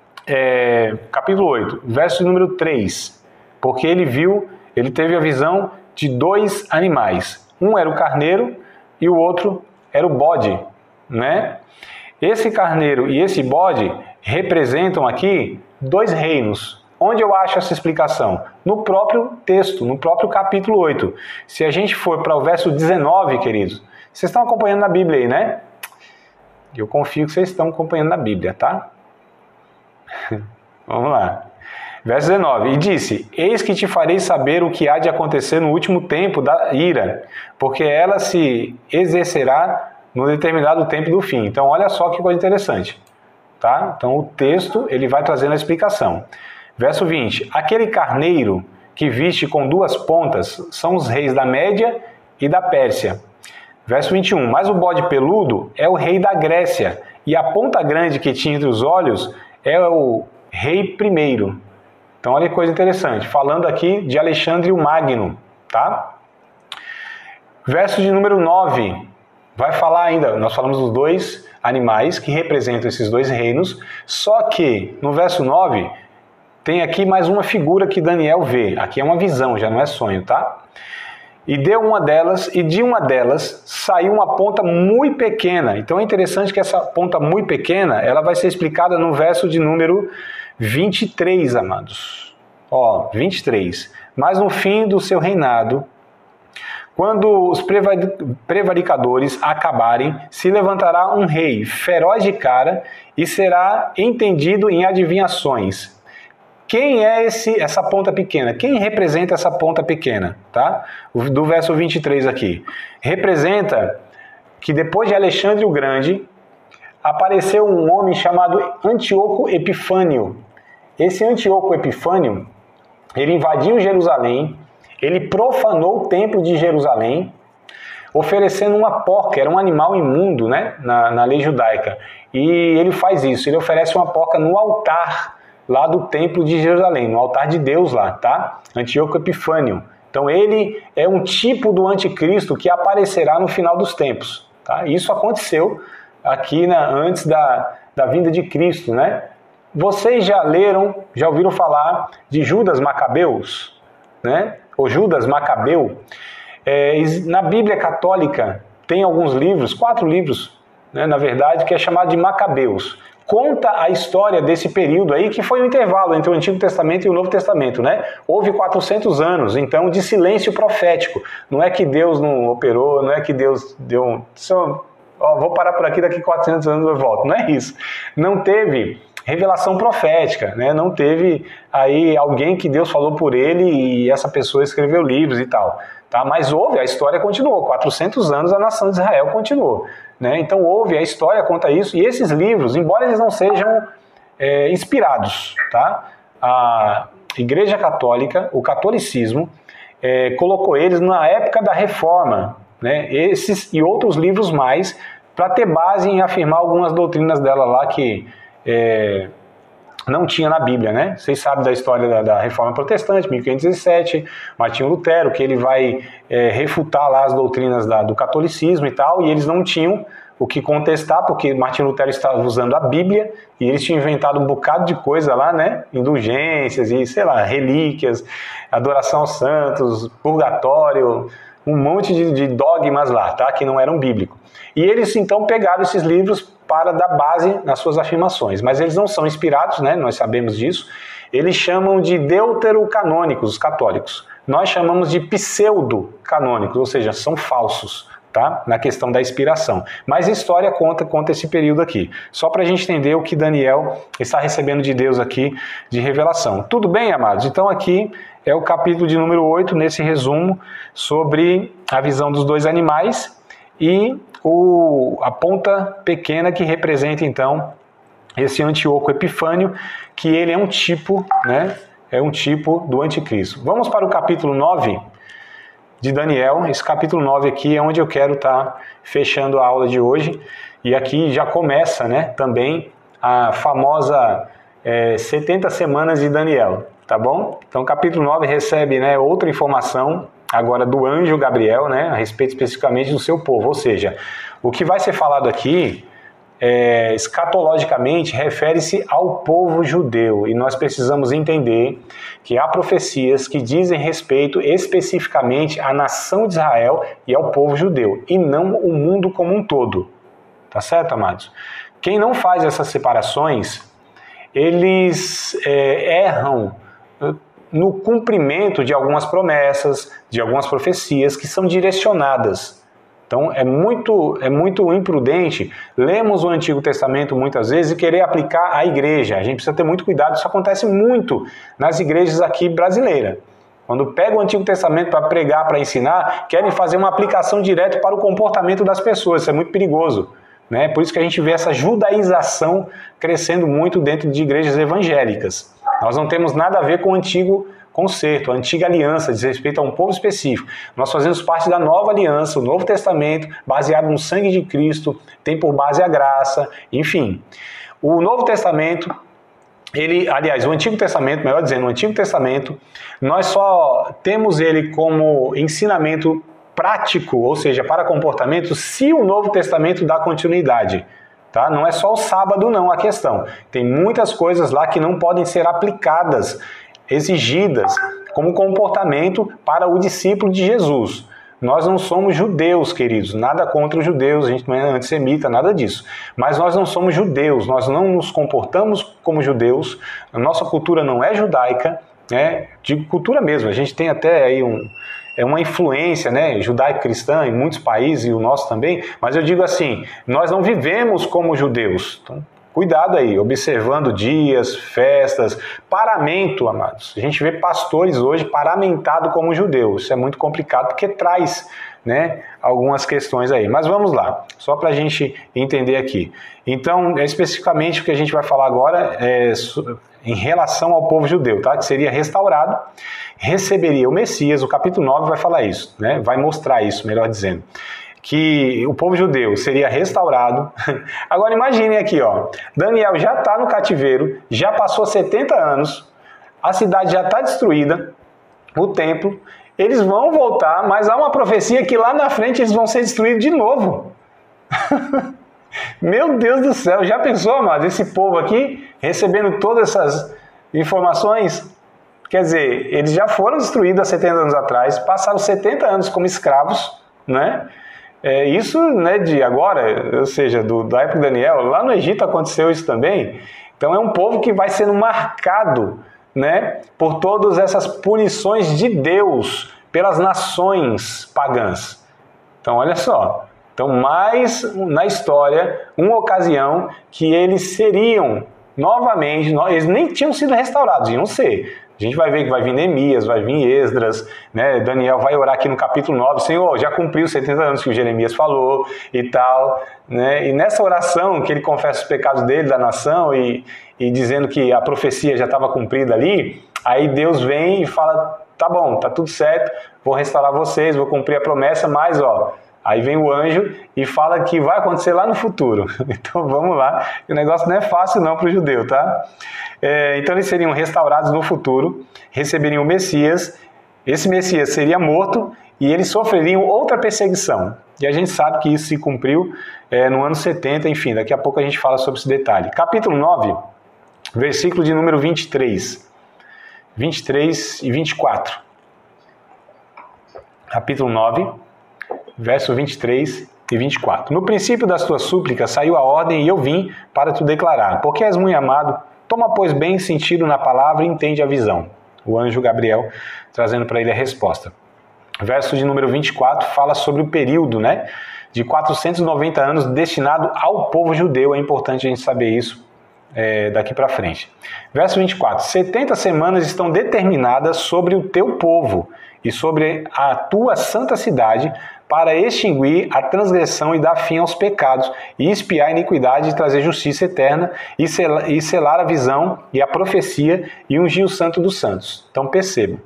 Capítulo 8, verso número 3. Porque ele teve a visão de dois animais. Um era o carneiro e o outro era o bode, né? Esse carneiro e esse bode representam aqui dois reinos. Onde eu acho essa explicação? No próprio texto, no próprio capítulo 8. Se a gente for para o verso 19, queridos, vocês estão acompanhando na Bíblia aí, né? Eu confio que vocês estão acompanhando na Bíblia, tá? Vamos lá. Verso 19. E disse, eis que te farei saber o que há de acontecer no último tempo da ira, porque ela se exercerá no determinado tempo do fim. Então, olha só que coisa interessante. Tá? Então, o texto ele vai trazendo a explicação. Verso 20. Aquele carneiro que viste com duas pontas são os reis da Média e da Pérsia. Verso 21. Mas o bode peludo é o rei da Grécia, e a ponta grande que tinha entre os olhos é o rei primeiro. Então, olha que coisa interessante. Falando aqui de Alexandre o Magno, tá? Verso de número 9. Vai falar ainda, nós falamos dos dois animais que representam esses dois reinos, só que no verso 9 tem aqui mais uma figura que Daniel vê. Aqui é uma visão, já não é sonho, tá? E de uma delas saiu uma ponta muito pequena. Então é interessante que essa ponta muito pequena, ela vai ser explicada no verso de número 23, amados. Ó, 23. Mas no fim do seu reinado, quando os prevaricadores acabarem, se levantará um rei feroz de cara e será entendido em adivinhações. Quem é essa ponta pequena? Quem representa essa ponta pequena? Tá? Do verso 23 aqui. Representa que depois de Alexandre o Grande, apareceu um homem chamado Antíoco Epifânio. Esse Antíoco Epifânio, ele invadiu Jerusalém, ele profanou o templo de Jerusalém, oferecendo uma porca, era um animal imundo, né, na lei judaica. E ele faz isso, ele oferece uma porca no altar lá do templo de Jerusalém, no altar de Deus lá, tá? Antíoco Epifânio. Então ele é um tipo do anticristo que aparecerá no final dos tempos, tá? Isso aconteceu aqui antes da vinda de Cristo, né? Vocês já ouviram falar de Judas Macabeus, né? Ou Judas Macabeu? Na Bíblia Católica tem alguns livros, 4 livros, né, na verdade, que é chamado de Macabeus. Conta a história desse período aí, que foi um intervalo entre o Antigo Testamento e o Novo Testamento, né? Houve 400 anos, então, de silêncio profético. Não é que Deus não operou, não é que Deus deu vou parar por aqui, daqui 400 anos eu volto. Não é isso. Não teve revelação profética, né? Não teve aí alguém que Deus falou por ele e essa pessoa escreveu livros e tal. Tá? Mas a história continuou. 400 anos a nação de Israel continuou. Né? Então a história conta isso, e esses livros, embora eles não sejam inspirados, tá? A Igreja Católica, o catolicismo, colocou eles na época da Reforma, né? Esses e outros livros mais, para ter base em afirmar algumas doutrinas dela lá que não tinha na Bíblia, né? Vocês sabem da história da Reforma Protestante, 1517, Martinho Lutero, que ele vai refutar lá as doutrinas do catolicismo e tal, e eles não tinham o que contestar, porque Martinho Lutero estava usando a Bíblia, e eles tinham inventado um bocado de coisa lá, né? Indulgências e, sei lá, relíquias, adoração aos santos, purgatório, um monte de dogmas lá, tá? Que não eram bíblicos. E eles, então, pegaram esses livros para dar base nas suas afirmações. Mas eles não são inspirados, né? Nós sabemos disso. Eles chamam de deuterocanônicos, os católicos. Nós chamamos de pseudo-canônicos, ou seja, são falsos, tá? Na questão da inspiração. Mas a história conta esse período aqui. Só para a gente entender o que Daniel está recebendo de Deus aqui de revelação. Tudo bem, amados? Então aqui é o capítulo de número 8, nesse resumo, sobre a visão dos 2 animais e a ponta pequena que representa, então, esse Antíoco Epifânio, que ele é um tipo, né? É um tipo do anticristo. Vamos para o capítulo 9 de Daniel. Esse capítulo 9 aqui é onde eu quero estar fechando a aula de hoje. E aqui já começa, né, também a famosa 70 semanas de Daniel, tá bom? Então, o capítulo 9 recebe, né, outra informação agora do anjo Gabriel, né, a respeito especificamente do seu povo. Ou seja, o que vai ser falado aqui, escatologicamente, refere-se ao povo judeu. E nós precisamos entender que há profecias que dizem respeito especificamente à nação de Israel e ao povo judeu, e não o mundo como um todo. Tá certo, amados? Quem não faz essas separações, eles erram no cumprimento de algumas promessas, de algumas profecias que são direcionadas. Então é muito imprudente lermos o Antigo Testamento muitas vezes e querer aplicar à igreja. A gente precisa ter muito cuidado, isso acontece muito nas igrejas aqui brasileiras. Quando pegam o Antigo Testamento para pregar, para ensinar, querem fazer uma aplicação direta para o comportamento das pessoas. Isso é muito perigoso, né? Por isso que a gente vê essa judaização crescendo muito dentro de igrejas evangélicas. Nós não temos nada a ver com o antigo concerto, a antiga aliança, diz respeito a um povo específico. Nós fazemos parte da nova aliança, o Novo Testamento, baseado no sangue de Cristo, tem por base a graça, enfim. O Novo Testamento, o Antigo Testamento, melhor dizendo, o Antigo Testamento, nós só temos ele como ensinamento prático, ou seja, para comportamento, se o Novo Testamento dá continuidade. Tá? Não é só o sábado não a questão. Tem muitas coisas lá que não podem ser aplicadas, exigidas como comportamento para o discípulo de Jesus. Nós não somos judeus, queridos, nada contra os judeus, a gente não é antissemita, nada disso. Mas nós não somos judeus, nós não nos comportamos como judeus, a nossa cultura não é judaica, né? Digo cultura mesmo, a gente tem até aí uma influência, né, judaico-cristã em muitos países, e o nosso também, mas eu digo assim, nós não vivemos como judeus. Então, cuidado aí, observando dias, festas, paramento, amados. A gente vê pastores hoje paramentados como judeus. Isso é muito complicado porque traz né, algumas questões aí. Mas vamos lá, só para a gente entender aqui. Então, especificamente o que a gente vai falar agora é em relação ao povo judeu, tá? Que seria restaurado, receberia o Messias. O capítulo 9 vai falar isso, né? Vai mostrar isso, melhor dizendo. Que o povo judeu seria restaurado. Agora imaginem aqui, ó, Daniel já está no cativeiro, já passou 70 anos, a cidade já está destruída, o templo, eles vão voltar, mas há uma profecia que lá na frente eles vão ser destruídos de novo. Meu Deus do céu, já pensou, amado, esse povo aqui recebendo todas essas informações? Quer dizer, eles já foram destruídos há 70 anos atrás, passaram 70 anos como escravos, né? Isso, né, de agora, ou seja, da época de Daniel, lá no Egito aconteceu isso também. Então é um povo que vai sendo marcado, né, por todas essas punições de Deus pelas nações pagãs. Então olha só, então mais na história, uma ocasião que eles seriam novamente, eles nem tinham sido restaurados, iam ser. A gente vai ver que vai vir Neemias, vai vir Esdras, né? Daniel vai orar aqui no capítulo 9, Senhor, já cumpriu os 70 anos que o Jeremias falou e tal, né? E nessa oração que ele confessa os pecados dele, da nação, e dizendo que a profecia já estava cumprida ali, aí Deus vem e fala, tá bom, tá tudo certo, vou restaurar vocês, vou cumprir a promessa, mas ó, aí vem o anjo e fala que vai acontecer lá no futuro. Então vamos lá, o negócio não é fácil não para o judeu, tá? Então eles seriam restaurados no futuro, receberiam o Messias, esse Messias seria morto e eles sofreriam outra perseguição. E a gente sabe que isso se cumpriu no ano 70, enfim, daqui a pouco a gente fala sobre esse detalhe. Capítulo 9, versículo de número 23 e 24. Capítulo 9, verso 23 e 24. No princípio das tuas súplicas saiu a ordem e eu vim para te declarar. Porque és muito amado, toma, pois, bem sentido na palavra e entende a visão. O anjo Gabriel trazendo para ele a resposta. Verso de número 24 fala sobre o período, né, de 490 anos destinado ao povo judeu. É importante a gente saber isso daqui para frente. Verso 24. 70 semanas estão determinadas sobre o teu povo e sobre a tua santa cidade, para extinguir a transgressão e dar fim aos pecados, e expiar a iniquidade e trazer justiça eterna, e selar a visão e a profecia, e ungir o santo dos santos. Então perceba,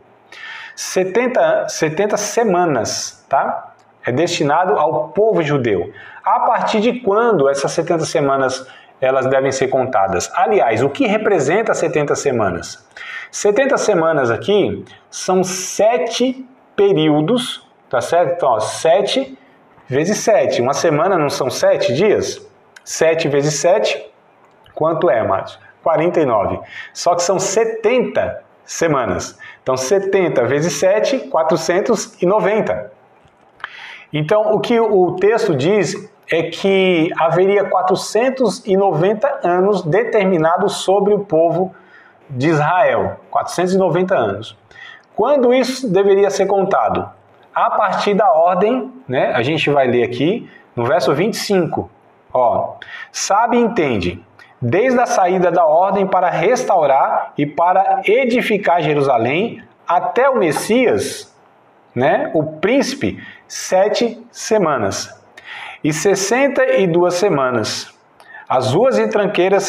70 semanas, tá? É destinado ao povo judeu. A partir de quando essas 70 semanas elas devem ser contadas? Aliás, o que representa 70 semanas? 70 semanas aqui são 7 períodos, tá certo? Então, ó, 7 vezes 7. Uma semana não são 7 dias? 7 vezes 7, quanto é, amados? 49. Só que são 70 semanas. Então, 70 vezes 7, 490. Então, o que o texto diz é que haveria 490 anos determinados sobre o povo de Israel. 490 anos. Quando isso deveria ser contado? A partir da ordem, né? A gente vai ler aqui no verso 25. Ó, sabe e entende, desde a saída da ordem para restaurar e para edificar Jerusalém até o Messias, né? O príncipe, 7 semanas. E 62 semanas. As ruas e tranqueiras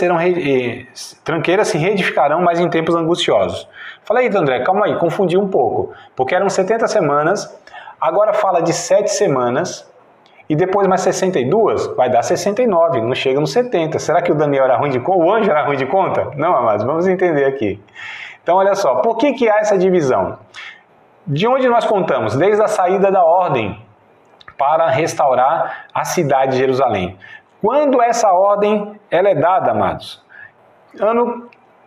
se reedificarão, mas em tempos angustiosos. Falei, André, calma aí, confundi um pouco. Porque eram 70 semanas, agora fala de 7 semanas, e depois mais 62, vai dar 69, não chega nos 70. Será que o Daniel era ruim de conta? O anjo era ruim de conta? Não, amados, vamos entender aqui. Então, olha só, por que há essa divisão? De onde nós contamos? Desde a saída da ordem para restaurar a cidade de Jerusalém. Quando essa ordem ela é dada, amados? Ano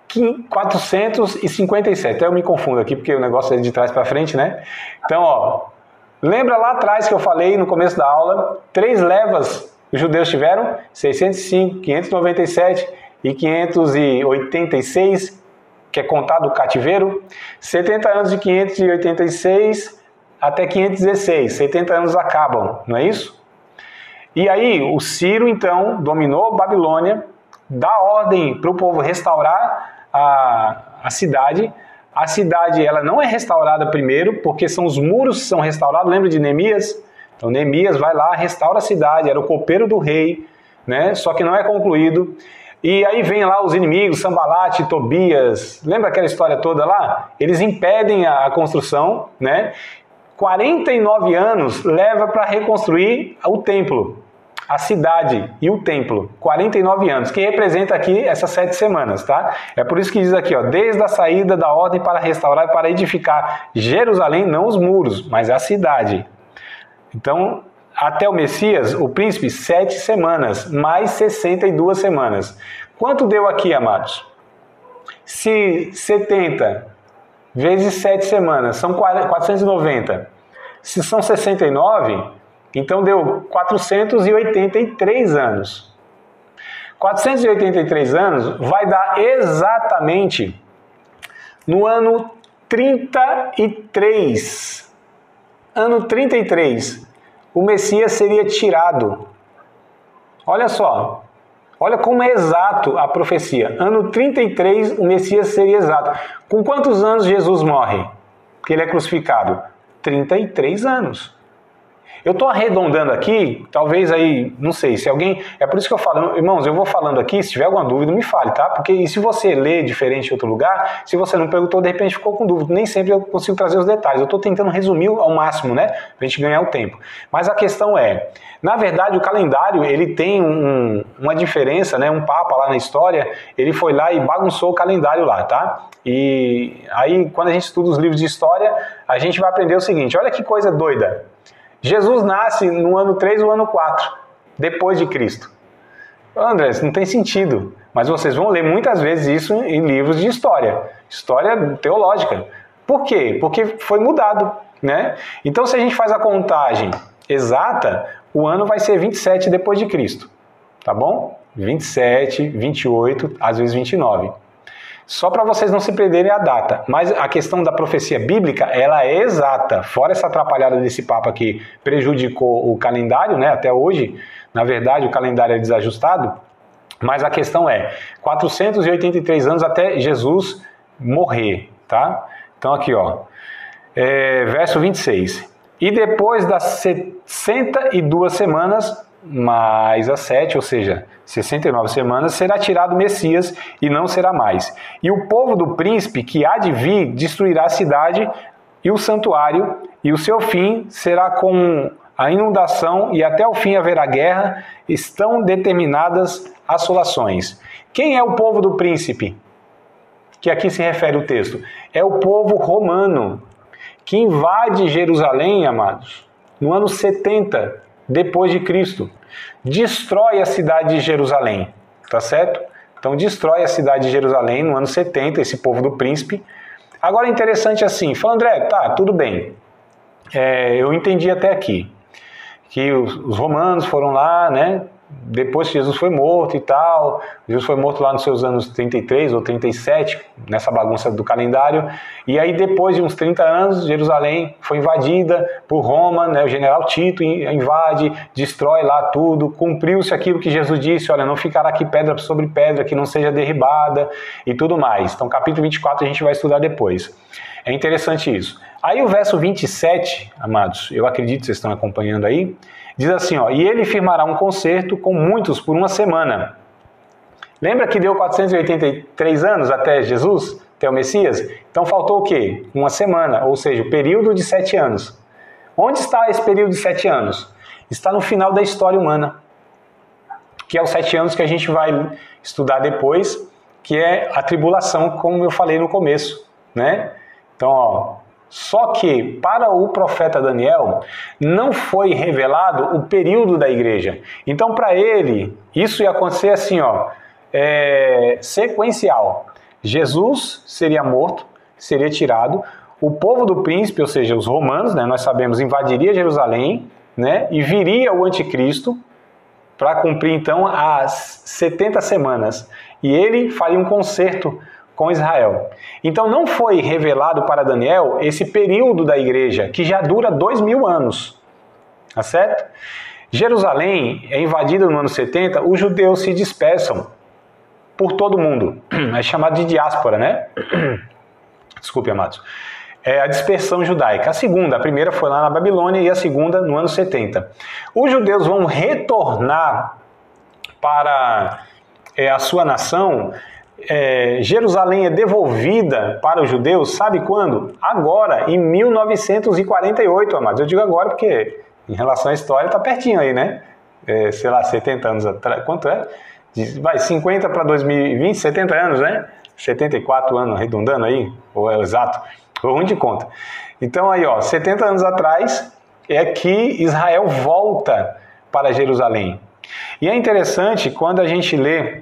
457. Até eu me confundo aqui, porque o negócio é de trás para frente, né? Então, ó, lembra lá atrás que eu falei no começo da aula, 3 levas os judeus tiveram? 605, 597 e 586, que é contado o cativeiro. 70 anos de 586 até 516, 70 anos acabam, não é isso? E aí o Ciro, então, dominou Babilônia, dá ordem para o povo restaurar a cidade. A cidade ela não é restaurada primeiro, porque são os muros que são restaurados. Lembra de Neemias? Então Neemias vai lá, restaura a cidade, era o copeiro do rei, né? Só que não é concluído. E aí vem lá os inimigos, Sanbalate, Tobias, lembra aquela história toda lá? Eles impedem a construção, né? 49 anos leva para reconstruir o templo, a cidade e o templo. 49 anos, que representa aqui essas 7 semanas, tá? É por isso que diz aqui, ó, desde a saída da ordem para restaurar e para edificar Jerusalém, não os muros, mas a cidade. Então, até o Messias, o príncipe, 7 semanas, mais 62 semanas. Quanto deu aqui, amados? Se 70 vezes 7 semanas são 490. Se são 69, então deu 483 anos. 483 anos vai dar exatamente no ano 33. Ano 33. O Messias seria tirado. Olha só, olha como é exato a profecia. Ano 33, o Messias seria exato. Com quantos anos Jesus morre? Porque ele é crucificado? 33 anos. Eu estou arredondando aqui, talvez aí, não sei, se alguém... É por isso que eu falo, irmãos, eu vou falando aqui, se tiver alguma dúvida, me fale, tá? Porque e se você lê diferente em outro lugar, se você não perguntou, de repente ficou com dúvida. Nem sempre eu consigo trazer os detalhes. Eu estou tentando resumir ao máximo, né? Pra gente ganhar o tempo. Mas a questão é, na verdade, o calendário, ele tem uma diferença, né? Um papa lá na história, ele foi lá e bagunçou o calendário lá, tá? E aí, quando a gente estuda os livros de história, a gente vai aprender o seguinte, olha que coisa doida. Jesus nasce no ano 3 ou ano 4, depois de Cristo. André, isso não tem sentido, mas vocês vão ler muitas vezes isso em livros de história teológica. Por quê? Porque foi mudado, né? Então, se a gente faz a contagem exata, o ano vai ser 27 depois de Cristo, tá bom? 27, 28, às vezes 29. Só para vocês não se perderem a data. Mas a questão da profecia bíblica, ela é exata. Fora essa atrapalhada desse Papa que prejudicou o calendário, né? Até hoje, na verdade, o calendário é desajustado. Mas a questão é 483 anos até Jesus morrer, tá? Então aqui, ó, verso 26. E depois das 62 semanas, mais as 7, ou seja, 69 semanas, será tirado o Messias e não será mais. E o povo do príncipe que há de vir destruirá a cidade e o santuário, e o seu fim será com a inundação e até o fim haverá guerra, estão determinadas assolações. Quem é o povo do príncipe? Que aqui se refere o texto. É o povo romano, que invade Jerusalém, amados, no ano 70 depois de Cristo. Destrói a cidade de Jerusalém, tá certo? Então destrói a cidade de Jerusalém no ano 70, esse povo do príncipe. Agora é interessante assim, fala André, tá, tudo bem, eu entendi até aqui, que os romanos foram lá, né, depois que Jesus foi morto e tal, Jesus foi morto lá nos seus anos 33 ou 37, nessa bagunça do calendário, e aí depois de uns 30 anos, Jerusalém foi invadida por Roma, né, o general Tito invade, destrói lá tudo, cumpriu-se aquilo que Jesus disse, olha, não ficará aqui pedra sobre pedra, que não seja derribada e tudo mais. Então capítulo 24 a gente vai estudar depois. É interessante isso. Aí o verso 27, amados, eu acredito que vocês estão acompanhando aí, diz assim, ó, e ele firmará um concerto com muitos por uma semana. Lembra que deu 483 anos até Jesus, até o Messias? Então faltou o quê? Uma semana, ou seja, o período de 7 anos. Onde está esse período de 7 anos? Está no final da história humana, que é os 7 anos que a gente vai estudar depois, que é a tribulação, como eu falei no começo, né? Então, ó, só que para o profeta Daniel não foi revelado o período da igreja. Então para ele isso ia acontecer assim, ó, sequencial. Jesus seria morto, seria tirado, o povo do príncipe, ou seja, os romanos, né, nós sabemos, invadiria Jerusalém, né, e viria o anticristo para cumprir então as 70 semanas. E ele faria um concerto com Israel. Então não foi revelado para Daniel esse período da igreja, que já dura 2000 anos. Tá certo? Jerusalém é invadida no ano 70, os judeus se dispersam por todo o mundo. É chamado de diáspora, né? Desculpe, amados. é a dispersão judaica. A primeira foi lá na Babilônia e a segunda no ano 70. Os judeus vão retornar para a sua nação. Jerusalém é devolvida para os judeus, sabe quando? Agora, em 1948, amados. Eu digo agora porque, em relação à história, está pertinho aí, né? 70 anos atrás. Quanto é? 50 para 2020, 70 anos, né? 74 anos, arredondando aí, ou é o exato? Foi ruim de conta. Então aí, 70 anos atrás é que Israel volta para Jerusalém. E é interessante quando a gente lê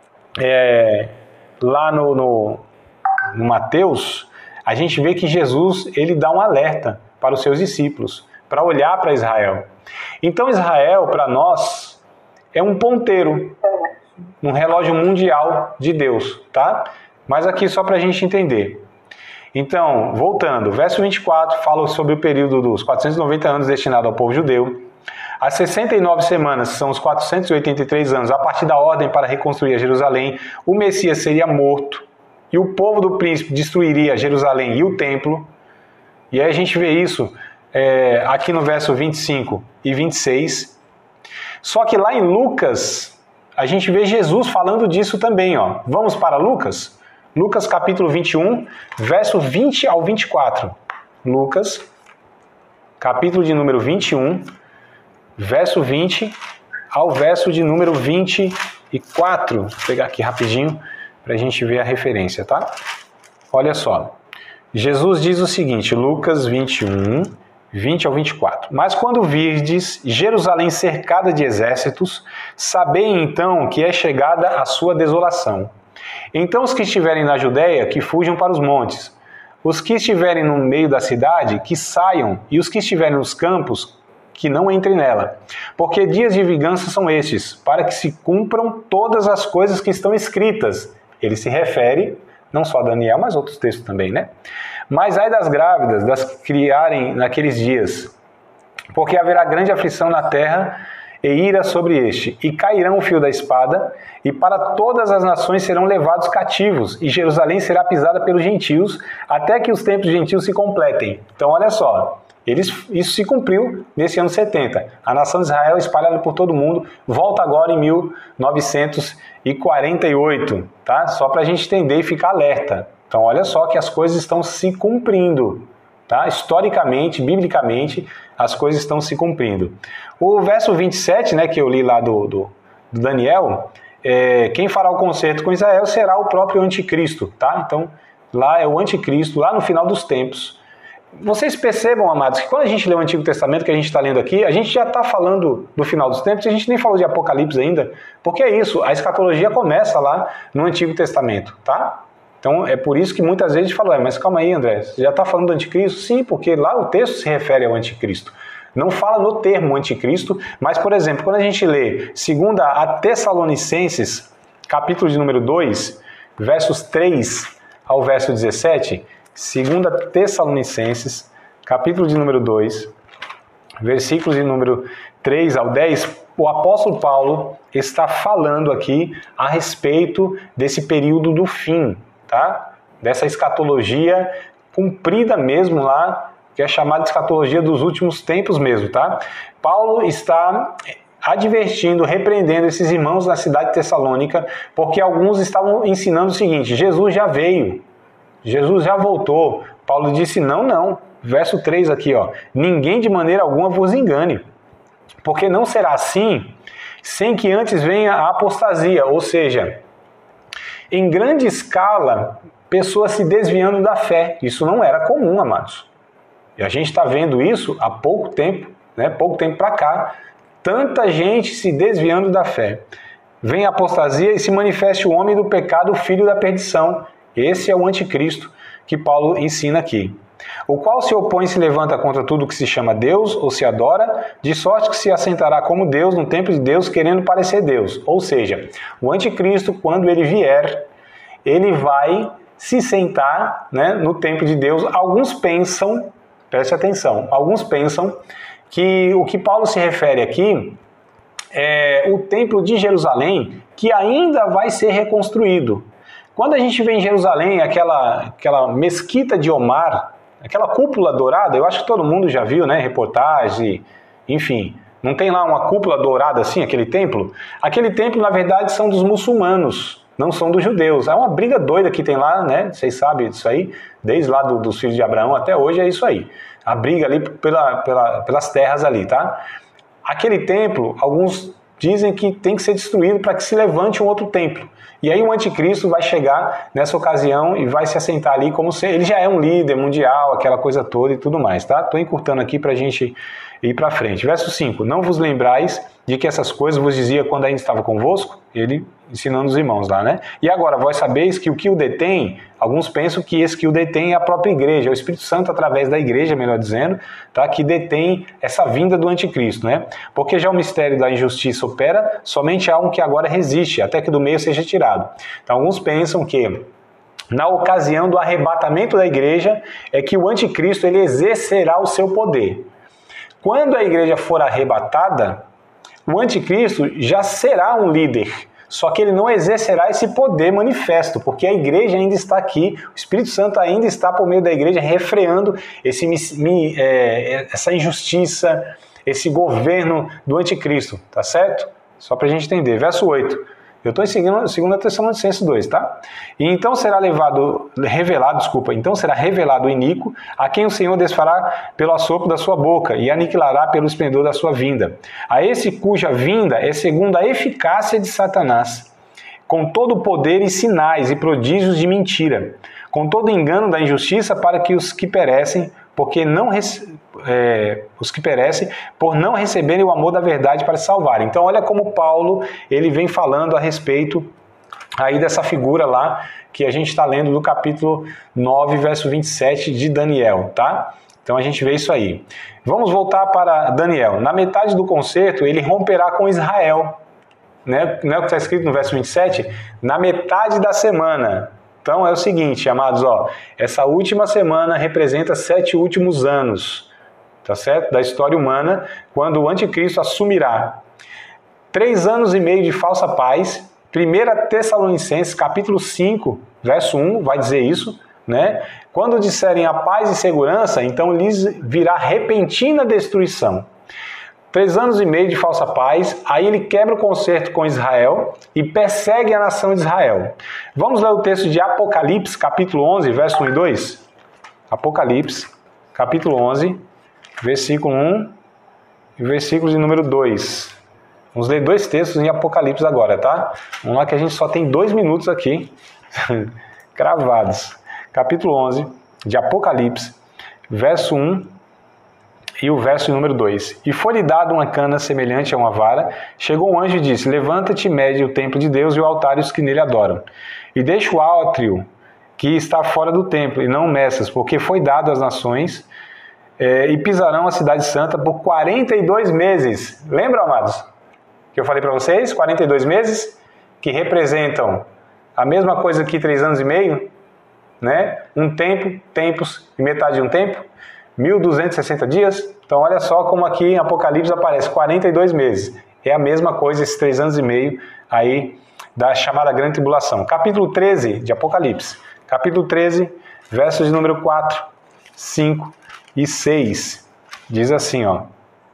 lá no Mateus, a gente vê que Jesus ele dá um alerta para os seus discípulos, para olhar para Israel. Então Israel, para nós, é um ponteiro, um relógio mundial de Deus, tá? Mas aqui só para a gente entender. Então, voltando, verso 24 fala sobre o período dos 490 anos destinado ao povo judeu. As 69 semanas são os 483 anos a partir da ordem para reconstruir Jerusalém. O Messias seria morto e o povo do príncipe destruiria Jerusalém e o templo. E aí a gente vê isso aqui no verso 25 e 26. Só que lá em Lucas, a gente vê Jesus falando disso também. Vamos para Lucas? Lucas capítulo 21, verso 20 ao 24. Lucas, capítulo de número 21, verso 20 ao verso de número 24. Vou pegar aqui rapidinho para a gente ver a referência, tá? Olha só. Jesus diz o seguinte, Lucas 21, 20 ao 24. Mas quando virdes Jerusalém cercada de exércitos, sabei então que é chegada a sua desolação. Então os que estiverem na Judéia, que fujam para os montes. Os que estiverem no meio da cidade, que saiam. E os que estiverem nos campos, que não entrem nela. Porque dias de vingança são estes, para que se cumpram todas as coisas que estão escritas. Ele se refere, não só a Daniel, mas outros textos também, né? Mas ai das grávidas, das que criarem naqueles dias. Porque haverá grande aflição na terra e ira sobre este, e cairão o fio da espada, e para todas as nações serão levados cativos, e Jerusalém será pisada pelos gentios, até que os tempos gentios se completem. Então olha só, isso se cumpriu nesse ano 70. A nação de Israel, espalhada por todo mundo, volta agora em 1948, tá? Só para a gente entender e ficar alerta. Então olha só que as coisas estão se cumprindo. Tá? Historicamente, biblicamente, as coisas estão se cumprindo. O verso 27, né, que eu li lá do Daniel, quem fará o concerto com Israel será o próprio anticristo. Tá? Então, lá é o anticristo, lá no final dos tempos. Vocês percebam, amados, que quando a gente lê o Antigo Testamento, que a gente está lendo aqui, a gente já está falando do final dos tempos, a gente nem falou de Apocalipse ainda, porque é isso, a escatologia começa lá no Antigo Testamento. Tá? Então, é por isso que muitas vezes a gente fala, mas calma aí, André, você já está falando do anticristo? Sim, porque lá o texto se refere ao anticristo. Não fala no termo anticristo, mas, por exemplo, quando a gente lê 2 a Tessalonicenses, capítulo de número 2, versos 3 ao verso 17, 2 Tessalonicenses, capítulo de número 2, versículos de número 3 ao 10, o apóstolo Paulo está falando aqui a respeito desse período do fim, tá? Dessa escatologia cumprida mesmo lá, que é chamada de escatologia dos últimos tempos mesmo, tá? Paulo está advertindo, repreendendo esses irmãos na cidade de Tessalônica, porque alguns estavam ensinando o seguinte, Jesus já veio, Jesus já voltou. Paulo disse, não, verso 3 aqui, ninguém de maneira alguma vos engane, porque não será assim, sem que antes venha a apostasia, ou seja, em grande escala, pessoas se desviando da fé. Isso não era comum, amados. E a gente está vendo isso há pouco tempo, né? Pouco tempo para cá. Tanta gente se desviando da fé. Vem a apostasia e se manifesta o homem do pecado, o filho da perdição. Esse é o anticristo que Paulo ensina aqui. O qual se opõe e se levanta contra tudo que se chama Deus ou se adora, de sorte que se assentará como Deus no templo de Deus, querendo parecer Deus. Ou seja, o anticristo, quando ele vier, ele vai se sentar, né, no templo de Deus. Alguns pensam, preste atenção, alguns pensam que o que Paulo se refere aqui é o templo de Jerusalém, que ainda vai ser reconstruído. Quando a gente vê em Jerusalém aquela mesquita de Omar, Aquela cúpula dourada, eu acho que todo mundo já viu, né? Reportagem, enfim. Não tem lá uma cúpula dourada assim, aquele templo? Aquele templo, na verdade, são dos muçulmanos, não são dos judeus. É uma briga doida que tem lá, né? Vocês sabem disso aí, desde lá dos filhos de Abraão até hoje é isso aí. A briga ali pelas terras ali, tá? Aquele templo, alguns dizem que tem que ser destruído para que se levante um outro templo. E aí o anticristo vai chegar nessa ocasião e vai se assentar ali como se ele já é um líder mundial, aquela coisa toda e tudo mais, tá? Estou encurtando aqui para a gente ir para frente. Verso 5. Não vos lembrais de que essas coisas vos dizia quando ainda estava convosco? Ele ensinando os irmãos lá, né? E agora, vós sabeis que o que o detém, alguns pensam que esse que o detém é a própria igreja, é o Espírito Santo através da igreja, melhor dizendo, tá? Que detém essa vinda do anticristo, né? Porque já o mistério da injustiça opera, somente há um que agora resiste, até que do meio seja tirado. Então, alguns pensam que na ocasião do arrebatamento da igreja é que o anticristo ele exercerá o seu poder. Quando a igreja for arrebatada, o anticristo já será um líder, só que ele não exercerá esse poder manifesto, porque a igreja ainda está aqui, o Espírito Santo ainda está por meio da igreja refreando essa injustiça, esse governo do anticristo, tá certo? Só para a gente entender. Verso 8. Eu estou seguindo 2 Tessalonicenses 2, tá? E então será revelado o iníquo, a quem o Senhor desfará pelo assopro da sua boca e aniquilará pelo esplendor da sua vinda. A esse cuja vinda é segundo a eficácia de Satanás, com todo o poder e sinais e prodígios de mentira, com todo o engano da injustiça para que os que perecem, por não receberem o amor da verdade para se salvarem. Então olha como Paulo ele vem falando a respeito aí dessa figura lá que a gente está lendo do capítulo 9, verso 27 de Daniel, tá? Então a gente vê isso aí. Vamos voltar para Daniel. Na metade do concerto ele romperá com Israel, né? Não é o que está escrito no verso 27? Na metade da semana. Então é o seguinte, amados, ó, essa última semana representa 7 últimos anos, tá certo? Da história humana, quando o anticristo assumirá. 3 anos e meio de falsa paz. 1 Tessalonicenses, capítulo 5, verso 1, vai dizer isso, né? Quando disserem a paz e segurança, então lhes virá repentina destruição. 3 anos e meio de falsa paz, aí ele quebra o concerto com Israel e persegue a nação de Israel. Vamos ler o texto de Apocalipse, capítulo 11, verso 1 e 2? Apocalipse, capítulo 11, versículo 1 e versículo de número 2. Vamos ler 2 textos em Apocalipse agora, tá? Vamos lá que a gente só tem 2 minutos aqui, cravados. Capítulo 11 de Apocalipse, verso 1 e o verso número 2. E foi-lhe dado uma cana semelhante a uma vara. Chegou um anjo e disse: levanta-te, mede o templo de Deus e o altar e os que nele adoram. E deixa o átrio que está fora do templo, e não meças, porque foi dado às nações, e pisarão a cidade santa por 42 meses. Lembram, amados? Que eu falei para vocês? 42 meses, que representam a mesma coisa que 3 anos e meio, né? Um tempo, tempos e metade de um tempo. 1260 dias, então olha só como aqui em Apocalipse aparece 42 meses, é a mesma coisa esses 3 anos e meio aí da chamada grande tribulação. Capítulo 13 de Apocalipse, capítulo 13, versos de número 4, 5 e 6, diz assim, ó,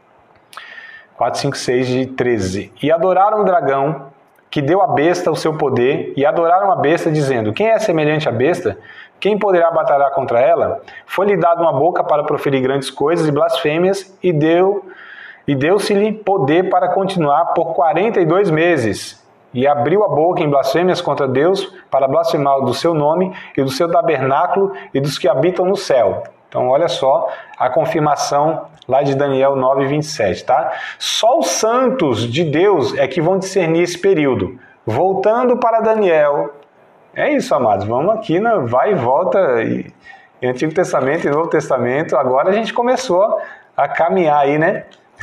4, 5, 6 de 13, e adoraram o dragão, que deu à besta o seu poder, e adoraram a besta, dizendo: quem é semelhante à besta? Quem poderá batalhar contra ela? Foi-lhe dado uma boca para proferir grandes coisas e blasfêmias, e deu-se-lhe poder para continuar por 42 meses. E abriu a boca em blasfêmias contra Deus, para blasfemar do seu nome e do seu tabernáculo e dos que habitam no céu. Então olha só a confirmação lá de Daniel 9, 27, tá? Só os santos de Deus é que vão discernir esse período. Voltando para Daniel, é isso, amados, vamos aqui na vai e volta, em Antigo Testamento e Novo Testamento, agora a gente começou a caminhar aí, né?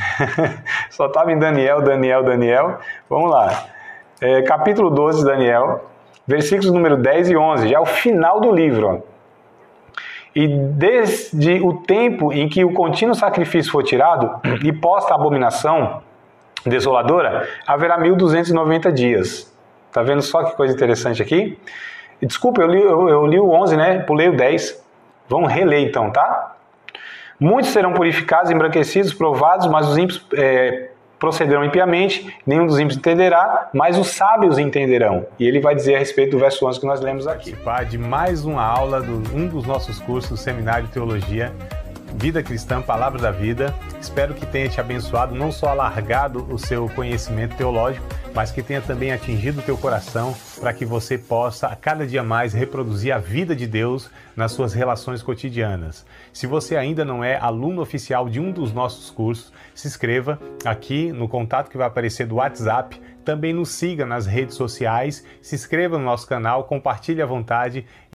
Só estava em Daniel, vamos lá. Capítulo 12 de Daniel, versículos número 10 e 11, já é o final do livro, ó. E desde o tempo em que o contínuo sacrifício for tirado e posta a abominação desoladora, haverá 1290 dias. Tá vendo só que coisa interessante aqui? E, desculpa, eu li o 11, né? Pulei o 10. Vamos reler então, tá? Muitos serão purificados, embranquecidos, provados, mas os ímpios procederão impiamente, nenhum dos ímpios entenderá, mas os sábios entenderão. E ele vai dizer a respeito do verso 11 que nós lemos aqui. Participar de mais uma aula de um dos nossos cursos do Seminário de Teologia, Vida Cristã, Palavra da Vida. Espero que tenha te abençoado, não só alargado o seu conhecimento teológico, mas que tenha também atingido o teu coração para que você possa, a cada dia mais, reproduzir a vida de Deus nas suas relações cotidianas. Se você ainda não é aluno oficial de um dos nossos cursos, se inscreva aqui no contato que vai aparecer do WhatsApp. Também nos siga nas redes sociais, se inscreva no nosso canal, compartilhe à vontade.